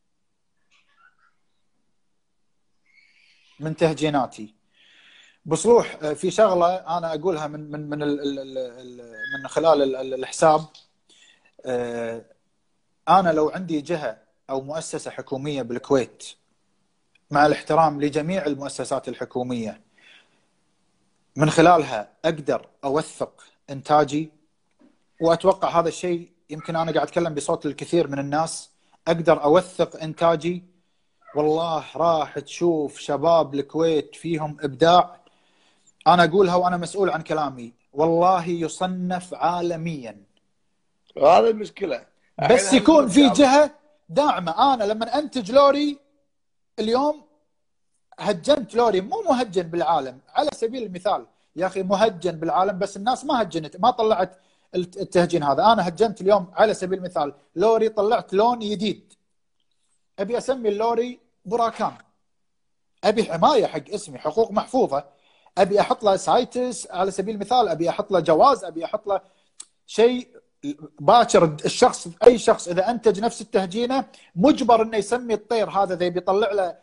من تهجيناتي. بصلوح آه، في شغله انا اقولها من من من ال ال ال من خلال ال- ال- الحساب. آه، انا لو عندي جهه او مؤسسه حكوميه بالكويت، مع الاحترام لجميع المؤسسات الحكوميه، من خلالها اقدر اوثق انتاجي، واتوقع هذا الشيء يمكن انا قاعد اتكلم بصوت الكثير من الناس، اقدر اوثق انتاجي، والله راح تشوف شباب الكويت فيهم ابداع. انا اقولها وانا مسؤول عن كلامي، والله يصنف عالميا، هذا المشكله الحين بس يكون هالموت في يا جهه داعمه. انا لما انتج لوري اليوم، هجنت لوري مو مهجن بالعالم، على سبيل المثال يا اخي مهجن بالعالم، بس الناس ما هجنت، ما طلعت التهجين هذا. انا هجنت اليوم على سبيل المثال لوري، طلعت لون جديد، ابي اسمي اللوري براكان، ابي حمايه حق اسمي، حقوق محفوظه، ابي احط له سايتس على سبيل المثال، ابي احط له جواز، ابي احط له شيء باكر. الشخص، اي شخص اذا انتج نفس التهجينه مجبر انه يسمي الطير هذا، اذا بيطلع له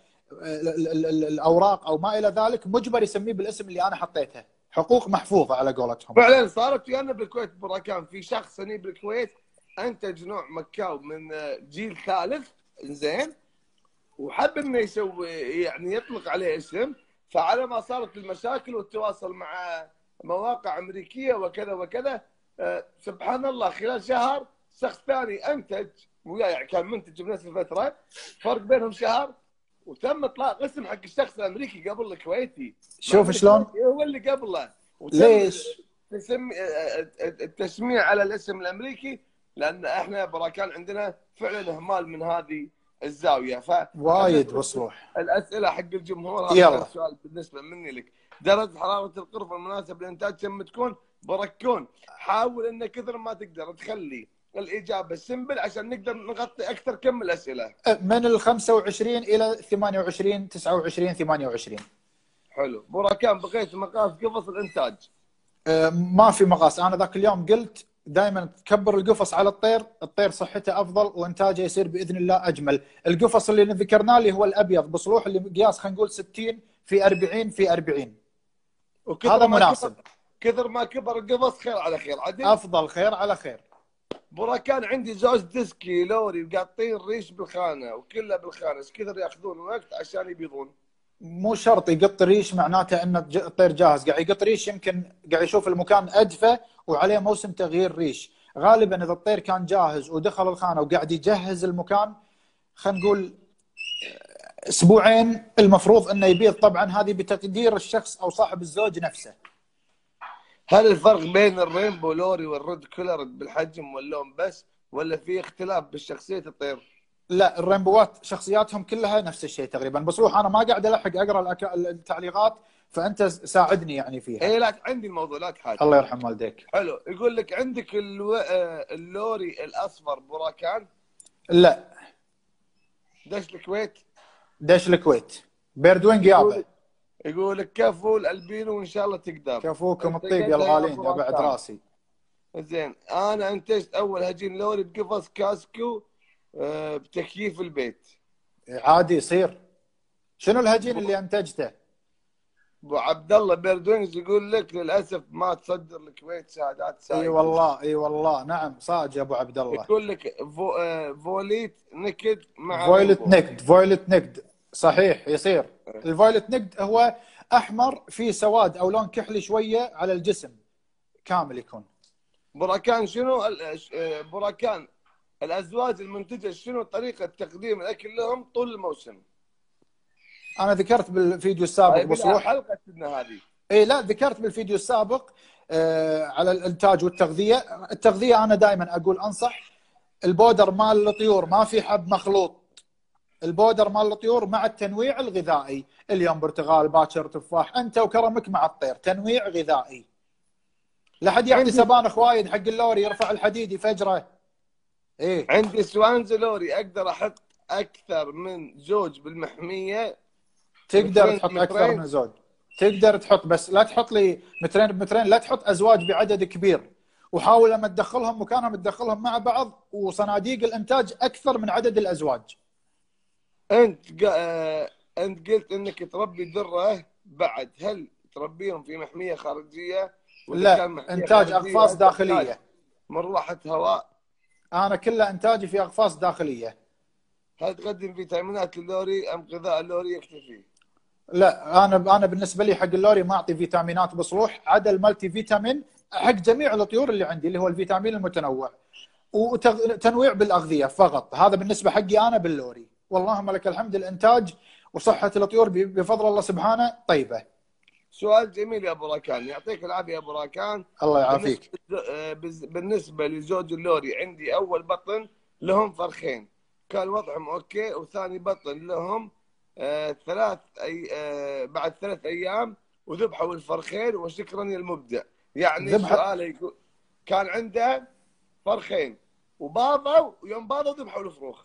الاوراق او ما الى ذلك، مجبر يسميه بالاسم اللي انا حطيته، حقوق محفوظه على قولتهم. فعلا صارت ويانا بالكويت براكان، في شخص هني بالكويت انتج نوع مكاو من جيل ثالث زين، وحب انه يسوي يعني يطلق عليه اسم، فعلى ما صارت المشاكل والتواصل مع مواقع امريكيه وكذا وكذا، آه سبحان الله خلال شهر شخص ثاني انتج وياه، يعني كان منتج بنفس الفتره، فرق بينهم شهر، وتم اطلاق اسم حق الشخص الامريكي قبل الكويتي. شوف شلون هو اللي قبله، ليش تسمي التسميع على الاسم الامريكي، لان احنا براكان عندنا فعلا اهمال من هذه الزاويه. ف وايد بصلوح. الاسئله حق الجمهور، هذا يلا السؤال بالنسبه مني لك، درجه حراره القرفه المناسب للانتاج كم تكون؟ بركون حاول ان كثر ما تقدر تخلي الاجابه سمبل عشان نقدر نغطي اكثر كم الاسئله. من ال خمسة وعشرين الى ثمانية وعشرين تسعة وعشرين ثمانية وعشرين. حلو. براكان بقيت مقاس قفص الانتاج؟ أه ما في مقاس. انا ذاك اليوم قلت دائما تكبر القفص على الطير، الطير صحته افضل وانتاجه يصير باذن الله اجمل. القفص اللي ذكرناه اللي هو الابيض بصلوح، اللي قياس خلينا نقول ستين في أربعين في أربعين، هذا مناسب. كثر ما كبر القفص خير على خير عدل، افضل خير على خير. براكان عندي زوج ديسكي لوري وقاطين ريش بالخانه وكلها بالخانه، ايش كثر ياخذون وقت عشان يبيضون؟ مو شرط يقط ريش معناته ان الطير جاهز، قاعد يقط ريش يمكن قاعد يشوف المكان ادفى وعليه موسم تغيير ريش. غالبا اذا الطير كان جاهز ودخل الخانه وقاعد يجهز المكان، خلينا نقول اسبوعين المفروض انه يبيض. طبعا هذه بتقدير الشخص او صاحب الزوج نفسه. هل الفرق بين الرينبو لوري والريد كولرد بالحجم واللون بس، ولا في اختلاف بالشخصيه الطير؟ لا، الرينبوات شخصياتهم كلها نفس الشيء تقريبا. بس روح انا ما قاعد الحق اقرا التعليقات، فانت ساعدني يعني فيها. اي لا عندي الموضوع لا تحاج. الله يرحم والديك. حلو. يقول لك عندك الو... اللوري الاصفر براكان؟ لا. دش الكويت؟ دش الكويت بيردوينج يابا. يقول لك كفو الالبينو وان شاء الله تقدر. كفوكم الطيب يا الغالين يا بعد راسي. زين انا انتجت اول هجين لوري بقفص كاسكو بتكييف البيت. عادي يصير. شنو الهجين اللي انتجته؟ ابو عبد الله بيردوينز يقول لك للاسف ما تصدر الكويت شهادات سايقه. اي والله اي والله نعم صاج يا ابو عبد الله. يقول لك فو... فوليت نكد مع فويلت نكد. فويلت نكد صحيح يصير. الفويلت نكد هو احمر في سواد او لون كحلي شويه على الجسم كامل يكون. براكان شنو براكان الازواج المنتجه شنو طريقه تقديم الاكل لهم طول الموسم؟ انا ذكرت بالفيديو السابق بصروح حلقه هذه. اي لا ذكرت بالفيديو السابق آه على الانتاج والتغذيه. التغذيه انا دائما اقول انصح البودر مال الطيور ما في حب مخلوط. البودر مال الطيور مع التنويع الغذائي، اليوم برتقال باكر تفاح، انت وكرمك مع الطير، تنويع غذائي. لا حد يعطي سبانخ وايد حق اللوري يرفع الحديد يفجره. ايه عندي سوانز لوري اقدر احط اكثر من زوج بالمحميه؟ تقدر تحط اكثر من زوج، تقدر تحط، بس لا تحط لي مترين بمترين، لا تحط ازواج بعدد كبير، وحاول لما تدخلهم مكانهم تدخلهم مع بعض، وصناديق الانتاج اكثر من عدد الازواج. انت آه... انت قلت انك تربي ذره بعد، هل تربيهم في محميه خارجيه ولا لا كان محمية انتاج اقفاص داخليه؟ مروحه هواء؟ انا كله انتاجي في اقفاص داخليه. هل تقدم فيتامينات للوري ام غذاء اللوري يكتفي؟ لا انا انا بالنسبه لي حق اللوري ما اعطي فيتامينات بصلوح، عدا المالتي فيتامين حق جميع الطيور اللي عندي اللي هو الفيتامين المتنوع، وتنويع بالاغذيه فقط. هذا بالنسبه حقي انا باللوري. واللهم لك الحمد الانتاج وصحه الطيور بفضل الله سبحانه طيبه. سؤال جميل يا ابو راكان، يعطيك العافيه يا ابو راكان. الله يعافيك. بالنسبه, بالنسبة لزوج اللوري عندي اول بطن لهم فرخين كان وضعهم اوكي، وثاني بطن لهم آه ثلاث أي آه بعد ثلاث ايام وذبحوا الفرخين وشكرا يا المبدع. يعني ذبح سؤالي يقول كان عنده فرخين وباضوا، ويوم باضوا ذبحوا الفروخ.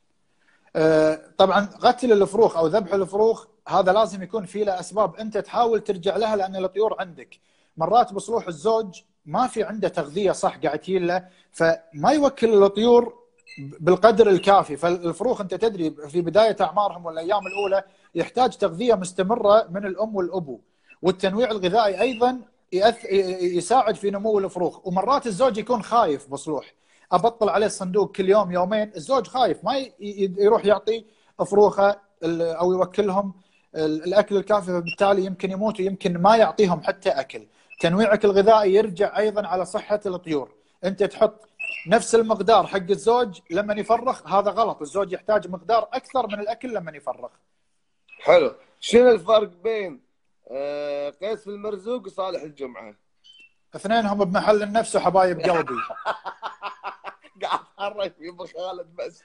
آه، طبعا قتل الفروخ او ذبح الفروخ هذا لازم يكون في له اسباب انت تحاول ترجع لها، لان الطيور عندك مرات بصلوح الزوج ما في عنده تغذيه صح قاعد تجي له، فما يوكل الطيور بالقدر الكافي. فالفروخ انت تدري في بدايه اعمارهم والايام الاولى يحتاج تغذيه مستمره من الام والابو، والتنويع الغذائي ايضا يأث... يساعد في نمو الفروخ. ومرات الزوج يكون خايف بصلوح، ابطل عليه الصندوق كل يوم يومين، الزوج خايف ما ي... يروح يعطي فروخه او يوكلهم الاكل الكافي، فبالتالي يمكن يموتوا، يمكن ما يعطيهم حتى اكل. تنويعك الغذائي يرجع ايضا على صحه الطيور. انت تحط نفس المقدار حق الزوج لما يفرخ، هذا غلط، الزوج يحتاج مقدار اكثر من الاكل لما يفرخ. حلو. شنو الفرق بين قيس المرزوق وصالح الجمعه؟ اثنينهم بمحل النفس وحبايب قلبي. قاعد اتحرك في ابو خالد بس.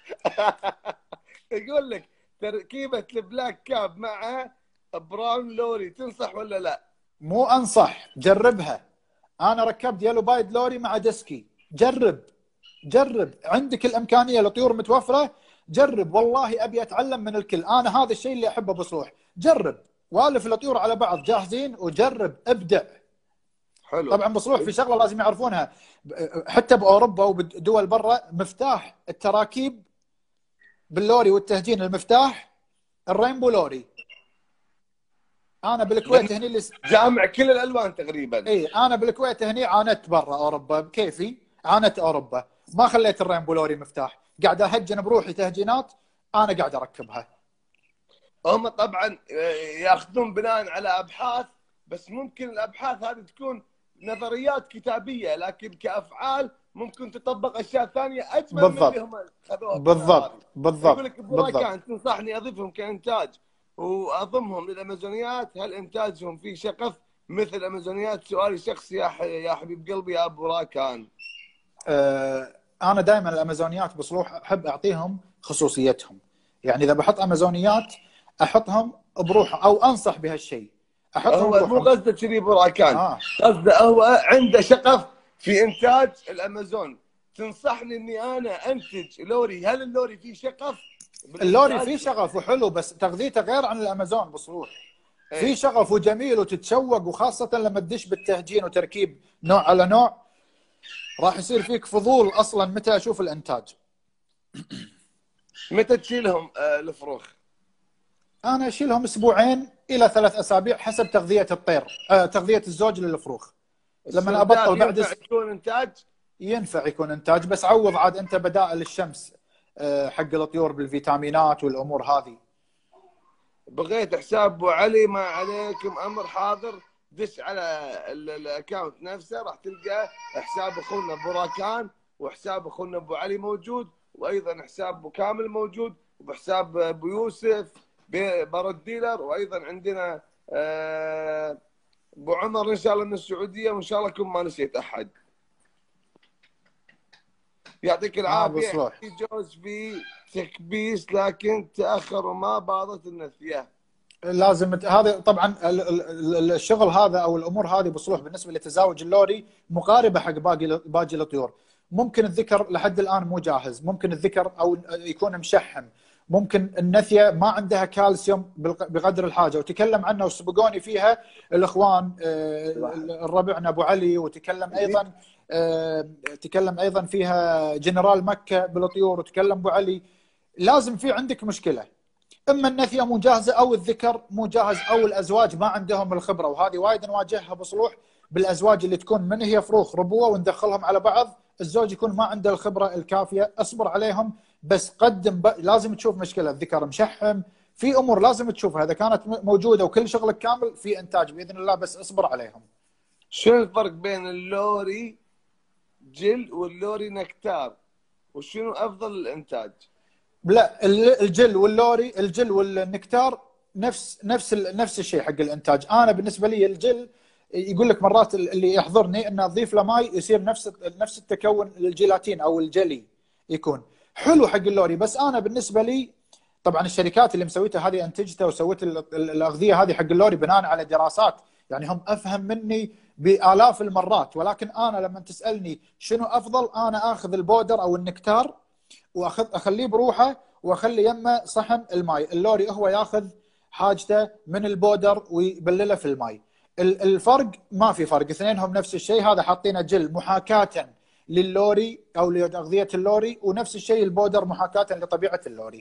يقول لك تركيبه البلاك كاب مع براون لوري تنصح ولا لا؟ مو انصح، جربها. انا ركبت يلو بايد لوري مع دسكي، جرب جرب، عندك الامكانيه، الطيور متوفره، جرب. والله ابي اتعلم من الكل، انا هذا الشيء اللي احبه بصلوح. جرب والف الطيور على بعض جاهزين وجرب ابدع. حلو. طبعا بصلوح في شغله لازم يعرفونها حتى باوروبا وبدول برا، مفتاح التراكيب باللوري والتهجين، المفتاح الرينبو لوري. انا بالكويت هني اللي جامع كل الالوان تقريبا. اي انا بالكويت هني عانت برا اوروبا بكيفي، عانت اوروبا ما خليت الرينبو لوري مفتاح، قاعد اهجن بروحي تهجينات انا قاعد اركبها. هم طبعا ياخذون بناء على ابحاث، بس ممكن الابحاث هذه تكون نظريات كتابيه، لكن كافعال ممكن تطبق اشياء ثانيه اجمل بالضبط. من اللي هم خذوها. بالضبط بالضبط. يقول لك براكان تنصحني اضيفهم كانتاج واضمهم للامازونيات، هل انتاجهم فيه شغف مثل الامازونيات؟ سؤالي شخصي يا يا حبيب قلبي يا ابو راكان. أه انا دائما الامازونيات بصلوح احب اعطيهم خصوصيتهم، يعني اذا بحط امازونيات احطهم بروحه او انصح بهالشيء، احطهم هو مو قصده كذي ابو راكان، آه. قصده هو عنده شغف في انتاج الامازون. تنصحني اني انا انتج لوري، هل اللوري فيه شغف؟ اللوري فيه شغف وحلو، بس تغذيته غير عن الامازون بصلوح. ايه؟ في شغف وجميل وتتشوق، وخاصه لما تدش بالتهجين وتركيب نوع على نوع راح يصير فيك فضول اصلا متى اشوف الانتاج. متى تشيلهم آه الفروخ؟ انا اشيلهم اسبوعين الى ثلاث اسابيع حسب تغذيه الطير، آه تغذيه الزوج للفروخ. لما ابطل بعد ينفع يكون انتاج؟ ينفع يكون انتاج، بس عوض عاد انت بدائل الشمس آه حق الطيور بالفيتامينات والامور هذه. بغيت حساب ابو علي، ما عليكم امر، حاضر دش على الاكونت نفسه راح تلقى حساب اخونا ابو راكان وحساب اخونا ابو علي موجود، وايضا حساب ابو كامل موجود، وبحساب ابو يوسف برد ديلر، وايضا عندنا ابو عمر ان شاء الله من السعوديه، وان شاء الله كم ما نسيت احد. يعطيك العافيه. آه جوز في تكبيس لكن تاخر وما باضت النثيه. لازم هذا طبعا الشغل هذا او الامور هذه بصلوح بالنسبه لتزاوج اللوري مقاربه حق باقي باقي الطيور. ممكن الذكر لحد الان مو جاهز، ممكن الذكر او يكون مشحم، ممكن النثيه ما عندها كالسيوم بقدر الحاجه، وتكلم عنه وسبقوني فيها الاخوان ربعنا ابو علي، وتكلم ايضا تكلم ايضا فيها جنرال مكه بالطيور، وتكلم ابو علي. لازم في عندك مشكله، اما النثيه مو جاهزه او الذكر مو جاهز او الازواج ما عندهم الخبره، وهذه وايد نواجهها بصلوح بالازواج اللي تكون من هي فروخ ربوه وندخلهم على بعض، الزوج يكون ما عنده الخبره الكافيه. اصبر عليهم بس قدم ب... لازم تشوف مشكله، الذكر مشحم، في امور لازم تشوفها، اذا كانت موجوده وكل شغلك كامل في انتاج باذن الله، بس اصبر عليهم. شنو الفرق بين اللوري جل واللوري نكتار؟ وشنو افضل الانتاج؟ لا الجل واللوري، الجل والنكتار نفس نفس نفس الشيء حق الانتاج. انا بالنسبه لي الجل يقول لك مرات اللي يحضرني ان اضيف له ماي يصير نفس نفس التكون الجيلاتين او الجلي يكون حلو حق اللوري، بس انا بالنسبه لي طبعا الشركات اللي مسويتها هذه انتجتها وسويت الاغذيه هذه حق اللوري بناء على دراسات يعني هم افهم مني بالاف المرات، ولكن انا لما تسالني شنو افضل، انا اخذ البودر او النكتار واخذ اخليه بروحه، واخلي يمه صحن الماي. اللوري هو ياخذ حاجته من البودر ويبلله في الماي. الفرق ما في فرق، اثنينهم نفس الشيء. هذا حاطينه جل محاكاه للوري او لاغذيه اللوري، ونفس الشيء البودر محاكاه لطبيعه اللوري.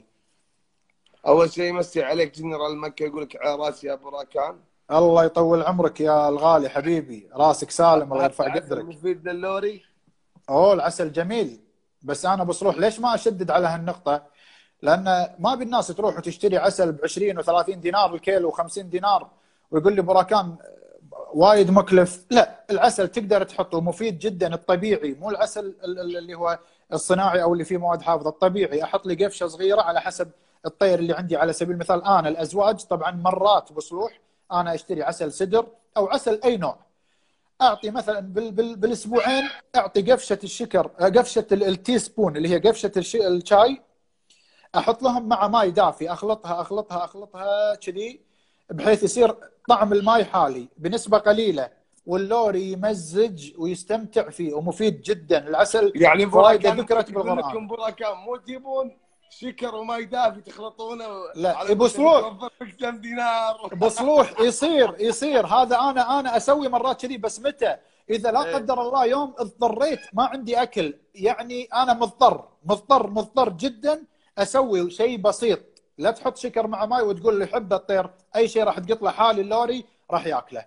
اول شيء مسي عليك جنرال مكه، يقول لك على راسي يا ابو راكان. الله يطول عمرك يا الغالي حبيبي، راسك سالم، الله يرفع قدرك. مفيد للوري؟ اوه العسل جميل، بس انا بصروح ليش ما اشدد على هالنقطه؟ لان ما بالناس تروح وتشتري عسل ب عشرين و30 دينار الكيلو و50 دينار ويقول لي براكان وايد مكلف. لا، العسل تقدر تحطه مفيد جدا الطبيعي، مو العسل اللي هو الصناعي او اللي فيه مواد حافظه. الطبيعي احط لي قفشه صغيره على حسب الطير اللي عندي. على سبيل المثال انا الازواج طبعا مرات بصلوح انا اشتري عسل سدر او عسل اي نوع، اعطي مثلا بال بال بالاسبوعين اعطي قفشه الشكر، قفشه التي سبون اللي هي قفشه الشاي، احط لهم مع ماي دافي، اخلطها اخلطها اخلطها كذي بحيث يصير طعم الماي حالي بنسبه قليله، واللوري يمزج ويستمتع فيه ومفيد جدا. العسل يعني فوائده ذكرت بالقران. لكم براكان مو تجيبون شكر وماي دافي تخلطونه لا بصلوح كم دينار بصلوح يصير يصير هذا. انا انا اسوي مرات كذي، بس متى؟ اذا لا قدر الله يوم اضطريت ما عندي اكل، يعني انا مضطر مضطر مضطر جدا اسوي شيء بسيط. لا تحط شكر مع ماي وتقول اللي يحب الطير اي شيء راح تقط له حالي اللوري راح ياكله.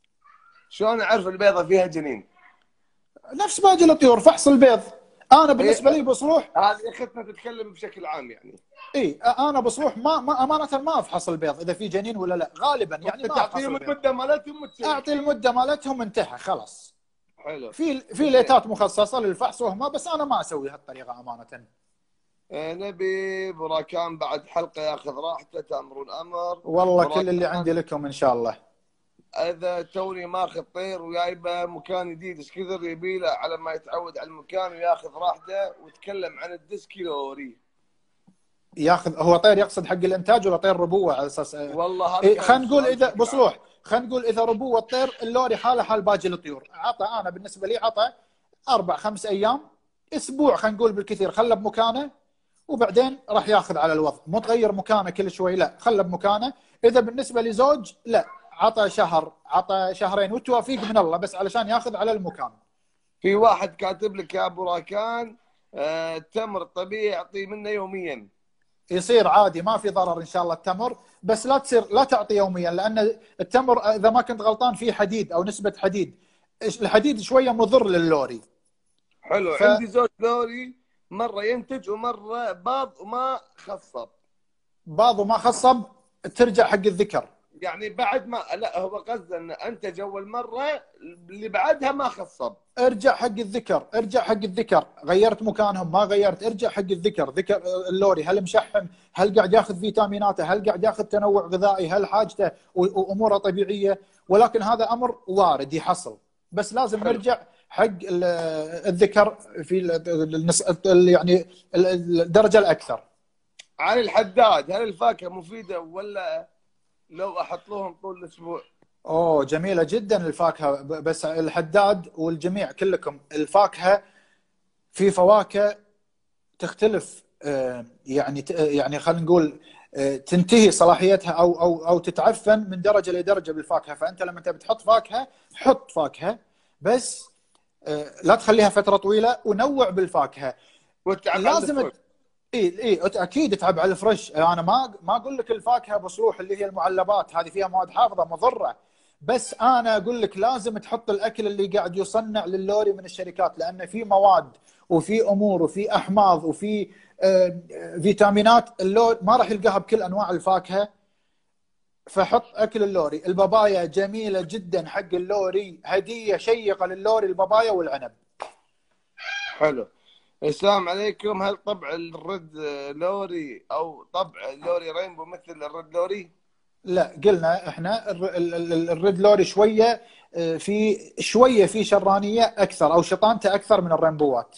شلون اعرف البيضه فيها جنين؟ نفس باقي الطيور، فحص البيض. انا بالنسبه لي بصروح هذه اختنا تتكلم بشكل عام يعني. اي انا بصروح ما, ما امانه ما افحص البيض اذا في جنين ولا لا، غالبا يعني ما تعطيهم المده مالتهم، اعطي المده مالتهم انتهى خلاص. حلو. في في ليتات مخصصه للفحص وهم، بس انا ما اسوي هالطريقه امانه. نبي براكان بعد حلقه ياخذ راحته، تامرون امر. والله كل اللي عندي لكم ان شاء الله. اذا توني ماخذ طير وجايبه مكان جديد، ايش كثر يبي له على ما يتعود على المكان وياخذ راحته؟ وتكلم عن الديسكيلوري. ياخذ هو طير يقصد حق الانتاج ولا طير ربوه على اساس؟ والله هذا إيه خلينا نقول اذا بصلوح خلينا نقول اذا ربوه الطير اللوري حاله حال باقي الطيور. عطى انا بالنسبه لي عطى اربع خمس ايام اسبوع خلينا نقول بالكثير، خله بمكانه وبعدين راح ياخذ على الوضع. مو تغير مكانه كل شوي، لا خله بمكانه. اذا بالنسبه لزوج لا، عطى شهر عطى شهرين والتوفيق من الله، بس علشان ياخذ على المكان. في واحد كاتب لك يا ابو راكان آه التمر الطبيعي يعطي منه يوميا. يصير عادي ما في ضرر ان شاء الله التمر، بس لا تصير لا تعطي يوميا، لان التمر اذا ما كنت غلطان فيه حديد او نسبه حديد. الحديد شويه مضر للوري. حلو. ف... عندي زوج لوري مره ينتج ومره باض وما خصب. باض وما خصب ترجع حق الذكر. يعني بعد ما لا هو قصده ان انتج اول مره اللي بعدها ما خصب. ارجع حق الذكر، ارجع حق الذكر. غيرت مكانهم ما غيرت، ارجع حق الذكر. ذكر اللوري هل مشحم؟ هل قاعد ياخذ فيتاميناته؟ هل قاعد ياخذ تنوع غذائي؟ هل حاجته واموره طبيعيه؟ ولكن هذا امر وارد يحصل، بس لازم حلو. نرجع حق الذكر في يعني الدرجه الاكثر. عن الحداد، هل الفاكهه مفيده ولا لو احط لهم طول الاسبوع؟ اوه جميله جدا الفاكهه، بس الحداد والجميع كلكم الفاكهه في فواكه تختلف، يعني يعني خلينا نقول تنتهي صلاحيتها او او او تتعفن من درجه لدرجه بالفاكهه. فانت لما انت بتحط فاكهه حط فاكهه بس لا تخليها فتره طويله، ونوع بالفاكهه. لازم اي اي اكيد تعب على الفريش. انا ما ما اقول لك الفاكهه بصروح اللي هي المعلبات هذه فيها مواد حافظه مضره، بس انا اقول لك لازم تحط الاكل اللي قاعد يصنع للوري من الشركات، لان في مواد وفي امور وفي احماض وفي آه فيتامينات اللوري ما راح يلقاها بكل انواع الفاكهه. فحط اكل اللوري. البابايا جميله جدا حق اللوري، هديه شيقه للوري البابايا والعنب. حلو. السلام عليكم. هل طبع الرد لوري او طبع لوري رينبو مثل الرد لوري؟ لا قلنا احنا الرد لوري شويه في شويه في شرانيه اكثر او شطانته اكثر من الرينبوات.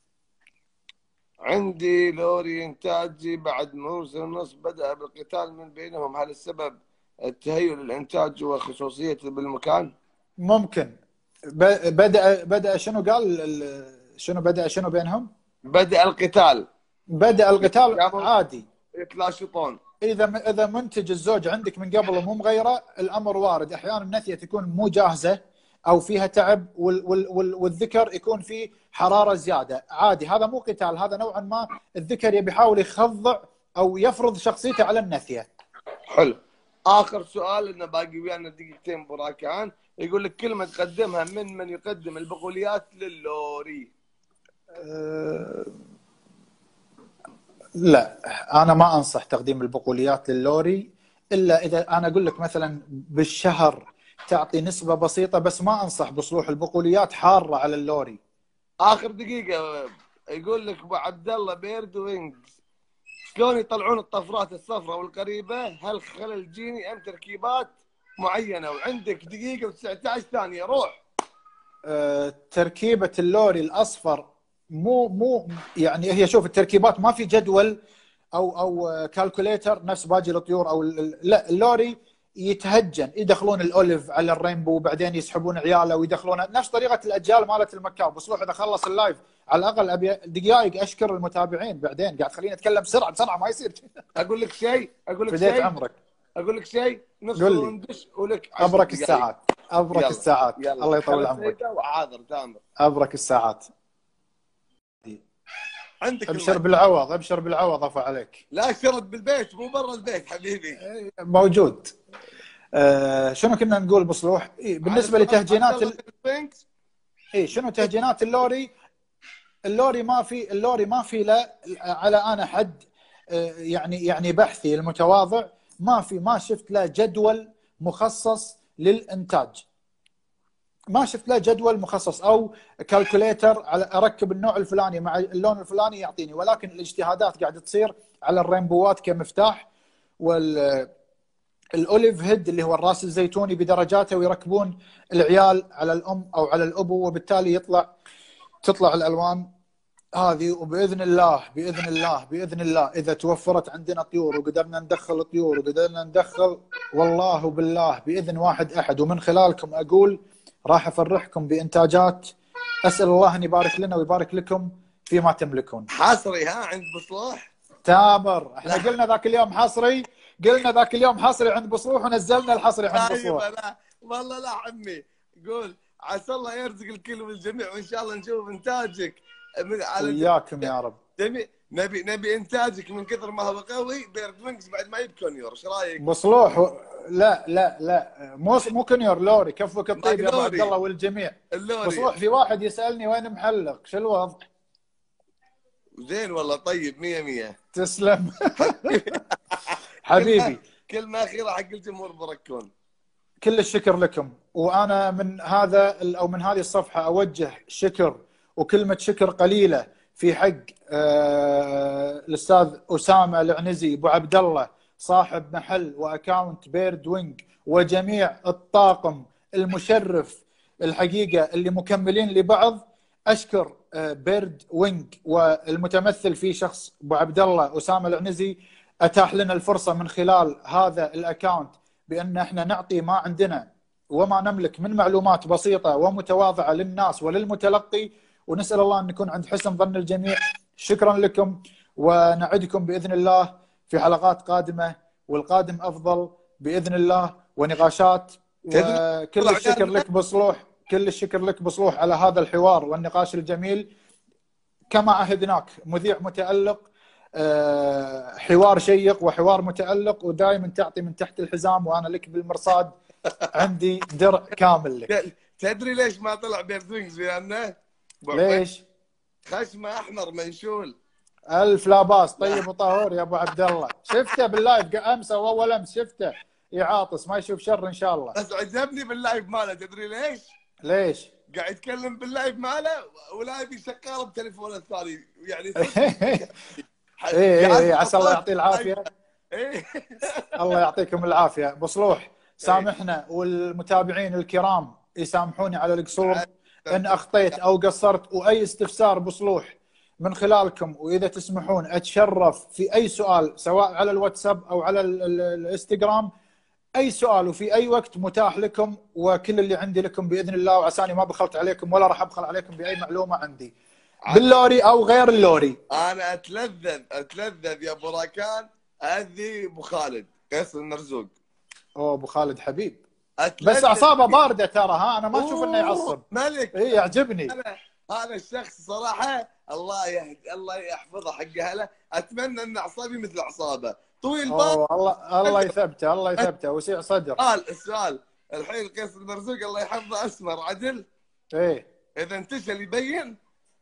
عندي لوري انتاجي بعد موسم ونص بدأ بالقتال من بينهم، هل السبب التهيؤ للانتاج وخصوصيه بالمكان؟ ممكن. ب- بدأ بدأ شنو قال ال- شنو بدأ شنو بينهم؟ بدأ القتال. بدأ القتال قاموا عادي. يتلاشطون. اذا اذا منتج الزوج عندك من قبل ومو مغيره الامر وارد. احيانا النثيه تكون مو جاهزه او فيها تعب وال وال وال والذكر يكون فيه حراره زياده، عادي. هذا مو قتال، هذا نوعا ما الذكر يبي يحاول يخضع او يفرض شخصيته على النثيه. حلو. اخر سؤال لنا باقي ويانا دقيقتين براكان. يقول لك كلمه تقدمها من من يقدم البقوليات للوري. أه لا، انا ما انصح تقديم البقوليات للوري الا اذا انا اقول لك مثلا بالشهر تعطي نسبه بسيطه، بس ما انصح بصلوح البقوليات حاره على اللوري. اخر دقيقه. يقول لك ابو عبد الله بيرد وينجز شلون يطلعون الطفرات الصفراء والقريبه؟ هل خلل جيني ام تركيبات معينه؟ وعندك دقيقه و19 ثانيه، روح. أه تركيبه اللوري الاصفر مو مو يعني هي، شوف التركيبات ما في جدول او او كالكوليتر نفس باقي الطيور او لا، اللوري يتهجن، يدخلون الاوليف على الرينبو وبعدين يسحبون عياله ويدخلون نفس طريقه الاجيال مالت المكاو. بصلوح اذا خلص اللايف على الاقل ابي دقائق اشكر المتابعين، بعدين قاعد خليني اتكلم بسرعه بسرعه ما يصير. اقول لك شيء اقول لك فديت شيء عمرك. اقول لك شيء نفصل قول لي. وندش ولك ابرك الساعات، ابرك يلا. الساعات. يلا. الله يطول عمرك. وعاذر تامر. ابرك الساعات. عندك ابشر المايك. بالعوض، ابشر بالعوض، عفا عليك. لا شرد بالبيت مو برا البيت حبيبي. موجود. آه شنو كنا نقول بصلوح؟ إيه بالنسبه لتهجينات ال... اي شنو تهجينات اللوري؟ اللوري ما في اللوري ما في له على انا حد آه يعني يعني بحثي المتواضع ما في ما شفت له جدول مخصص للانتاج. ما شفت له جدول مخصص او كالكوليتر على اركب النوع الفلاني مع اللون الفلاني يعطيني، ولكن الاجتهادات قاعده تصير على الرينبوات كمفتاح، وال الاوليف هيد اللي هو الراس الزيتوني بدرجاته، ويركبون العيال على الام او على الابو، وبالتالي يطلع تطلع الالوان هذه. وباذن الله باذن الله باذن الله اذا توفرت عندنا طيور وقدرنا ندخل طيور وقدرنا ندخل، والله وبالله باذن واحد احد ومن خلالكم اقول راح افرحكم بانتاجات. اسال الله ان يبارك لنا ويبارك لكم فيما تملكون. حصري ها عند بصلوح تامر. احنا قلنا ذاك اليوم حصري، قلنا ذاك اليوم حصري عند بصلوح ونزلنا الحصري عند بصلوح. لا والله لا عمي. قول عسى الله يرزق الكل والجميع وان شاء الله نشوف انتاجك على وياكم يا رب. جميع. نبي نبي انتاجك من كثر ما هو قوي. بيرد وينجز بعد ما يبكي كونيور، ايش رايك؟ بصلوح و... لا لا لا مو مو كونيور، لوري. كفك الطيب يا ابو عبد الله والجميع. اللوري. بصلوح في واحد يسالني وين محلق، شو الوضع؟ زين والله طيب مية مية. تسلم. حبيبي. كلمة أخيرة حق الجمهور بركون. كل الشكر لكم، وأنا من هذا أو من هذه الصفحة أوجه شكر وكلمة شكر قليلة في حق آه الأستاذ أسامة العنزي أبو عبد الله صاحب محل وأكاونت بيرد وينج، وجميع الطاقم المشرف الحقيقة اللي مكملين لبعض. أشكر آه بيرد وينج والمتمثل في شخص أبو عبد الله أسامة العنزي، أتاح لنا الفرصة من خلال هذا الأكاونت بأن احنا نعطي ما عندنا وما نملك من معلومات بسيطة ومتواضعة للناس وللمتلقي، ونسأل الله أن نكون عند حسن ظن الجميع. شكرا لكم، ونعدكم بإذن الله في حلقات قادمة، والقادم أفضل بإذن الله، ونقاشات. وكل الشكر لك بصلوح، كل الشكر لك بصلوح على هذا الحوار والنقاش الجميل. كما عهدناك مذيع متألق، حوار شيق وحوار متألق، ودائما تعطي من تحت الحزام، وانا لك بالمرصاد عندي درع كامل لك. تدري ليش ما طلع بيرد وينجز ويانا؟ ليش؟ خشمه احمر منشول. الف لا باس. طيب وطهور يا ابو عبد الله. شفته باللايف امس او اول امس، شفته يعاطس ما يشوف شر ان شاء الله. بس عجبني باللايف ماله. تدري ليش؟ ليش؟ قاعد يتكلم باللايف ماله ولايف شغال بتليفونه الثاني يعني. ايه ايه عسى الله يعطيه العافيه. الله يعطيكم العافيه. بصلوح سامحنا والمتابعين الكرام يسامحوني على القصور ان اخطيت او قصرت، واي استفسار بصلوح من خلالكم، واذا تسمحون اتشرف في اي سؤال سواء على الواتساب او على الانستغرام اي سؤال وفي اي وقت متاح لكم، وكل اللي عندي لكم باذن الله، وعساني ما بخلت عليكم ولا راح ابخل عليكم باي معلومه عندي باللوري او غير اللوري. انا اتلذذ اتلذذ يا ابو راكان اذي ابو خالد قيس المرزوق. اوه ابو خالد حبيب، أتلذذ بس اعصابه بارده ترى، ها انا ما اشوف انه يعصب. ملك. اي يعجبني انا هذا الشخص صراحه الله يهدي الله يحفظه حق اهله، اتمنى ان اعصابي مثل اعصابه طويل بال. اوه الله الله يثبته الله يثبته وسيع صدر. السؤال السؤال الحين قيس المرزوق الله يحفظه اسمر عدل. ايه اذا انتشل يبين.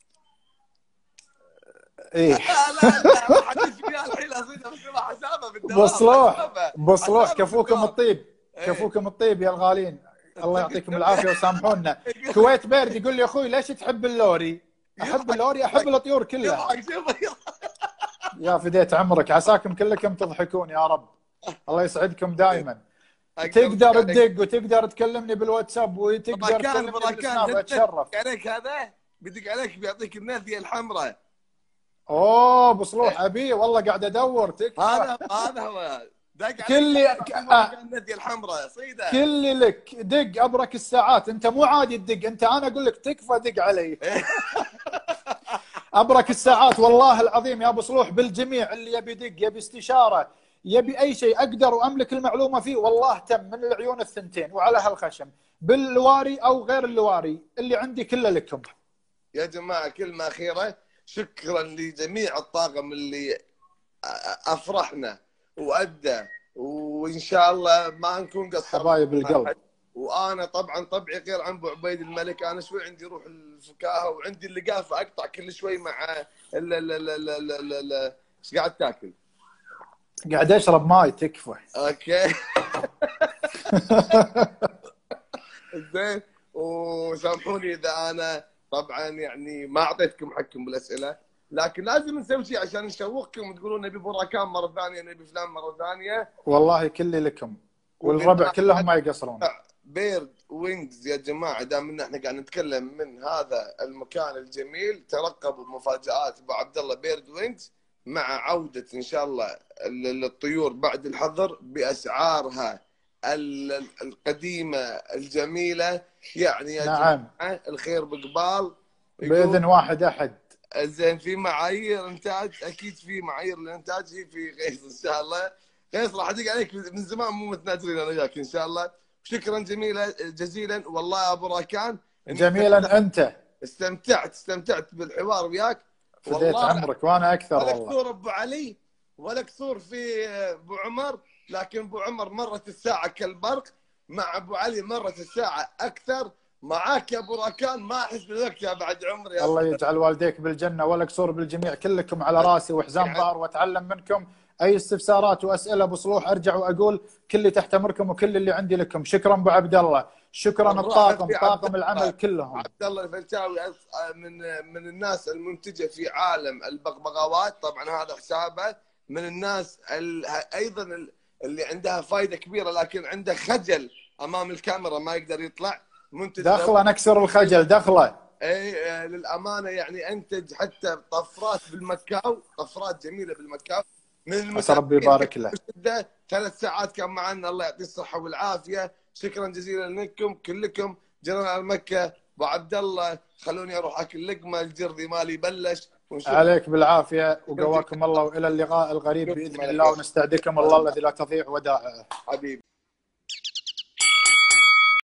ايه لا لا لا ما حدش فيها الحين اصيده بس ما حسابه بالدوام. بصلوح بصلوح كفوكم الطيب إيه. كفوكم الطيب يا الغالين، الله يعطيكم العافيه وسامحونا. كويت بيرد يقول لي اخوي ليش تحب اللوري؟ احب اللوري، احب الطيور كلها. يضحك شوف يا فديت عمرك، عساكم كلكم تضحكون يا رب، الله يسعدكم دائما. تقدر تدق وتقدر تكلمني بالواتساب وتقدر تكلمني بالسناب، اتشرف عليك. هذا بدق عليك بيعطيك الناثيه الحمراء. اوه بصلوح ابي والله قاعد ادور تكفى. هذا هذا هو دق كلي الناثيه الحمراء صيده. كلي لك دق ابرك الساعات، انت مو عادي تدق، انت انا اقول لك تكفى دق علي. ابرك الساعات والله العظيم يا ابو صلوح، بالجميع اللي يبي دق يبي استشاره يبي اي شيء اقدر واملك المعلومه فيه، والله تم من العيون الثنتين وعلى هالخشم، باللواري او غير اللواري اللي عندي كله لكم. يا جماعه كلمه اخيره، شكرا لجميع الطاقم اللي افرحنا وادى، وان شاء الله ما نكون قصرنا حبايب القلب. وانا طبعا طبعي غير عن ابو عبيد الملك، انا شوي عندي روح الفكاهه وعندي اللقاء، فاقطع كل شوي مع ال ال ال ال ال ال ايش قاعد تاكل؟ قاعد اشرب ماي تكفى. اوكي. زين، وسامحوني اذا انا طبعا يعني ما اعطيتكم حقكم بالاسئله، لكن لازم نسوي شيء عشان نشوقكم وتقولون نبي ابو راكان مره ثانيه، نبي فلان مره ثانيه. والله كلي لكم، والربع كلهم ما يقصرون. بيرد وينجز يا جماعه، دام ان احنا قاعد نتكلم من هذا المكان الجميل، ترقبوا مفاجات ابو عبد الله بيرد وينجز مع عوده ان شاء الله الطيور بعد الحظر باسعارها القديمه الجميله، يعني يا نعم. جماعه الخير بقبال باذن واحد احد. زين، في معايير انتاج، اكيد في معايير الانتاج في غيث ان شاء الله. غيث راح ادق عليك من زمان مو متنازلين انا وياك ان شاء الله. شكرا جميلا جزيلا والله يا ابو راكان. جميلا انت. استمتعت استمتعت بالحوار وياك فديت عمرك وانا اكثر والله. والله. ولا كثور ابو علي ولا كثور في ابو عمر، لكن ابو عمر مرت الساعه كالبرق، مع ابو علي مرت الساعه اكثر. معاك يا ابو راكان ما احس بالوقت يا بعد عمري. يا الله يجعل والديك بالجنه ولا كسور بالجميع، كلكم على راسي وحزام ظهر، واتعلم منكم. اي استفسارات واسئله ابو صلوح ارجع واقول كلي تحت امركم، وكل اللي عندي لكم. شكرا ابو عبد الله، شكرا الطاقم طاقم العمل كلهم. عبد الله الفلشاوي من من الناس المنتجه في عالم البغبغاوات، طبعا هذا حسابه من الناس ايضا اللي عندها فائده كبيره، لكن عنده خجل امام الكاميرا ما يقدر يطلع. منتج دخله نكسر الخجل دخله. اي للامانه يعني انتج حتى طفرات بالمكاو، طفرات جميله بالمكاو من المتابعين. ربي يبارك له. ثلاث ساعات كان معنا، الله يعطيه الصحه والعافيه. شكرا جزيلا لكم كلكم. جيران المكه ابو عبد الله، خلوني اروح اكل لقمه، الجرذي مالي بلش. عليك بالعافيه وقواكم الله، والى اللقاء القريب باذن الله، ونستودعكم الله الذي لا تضيع ودائعه. حبيبي.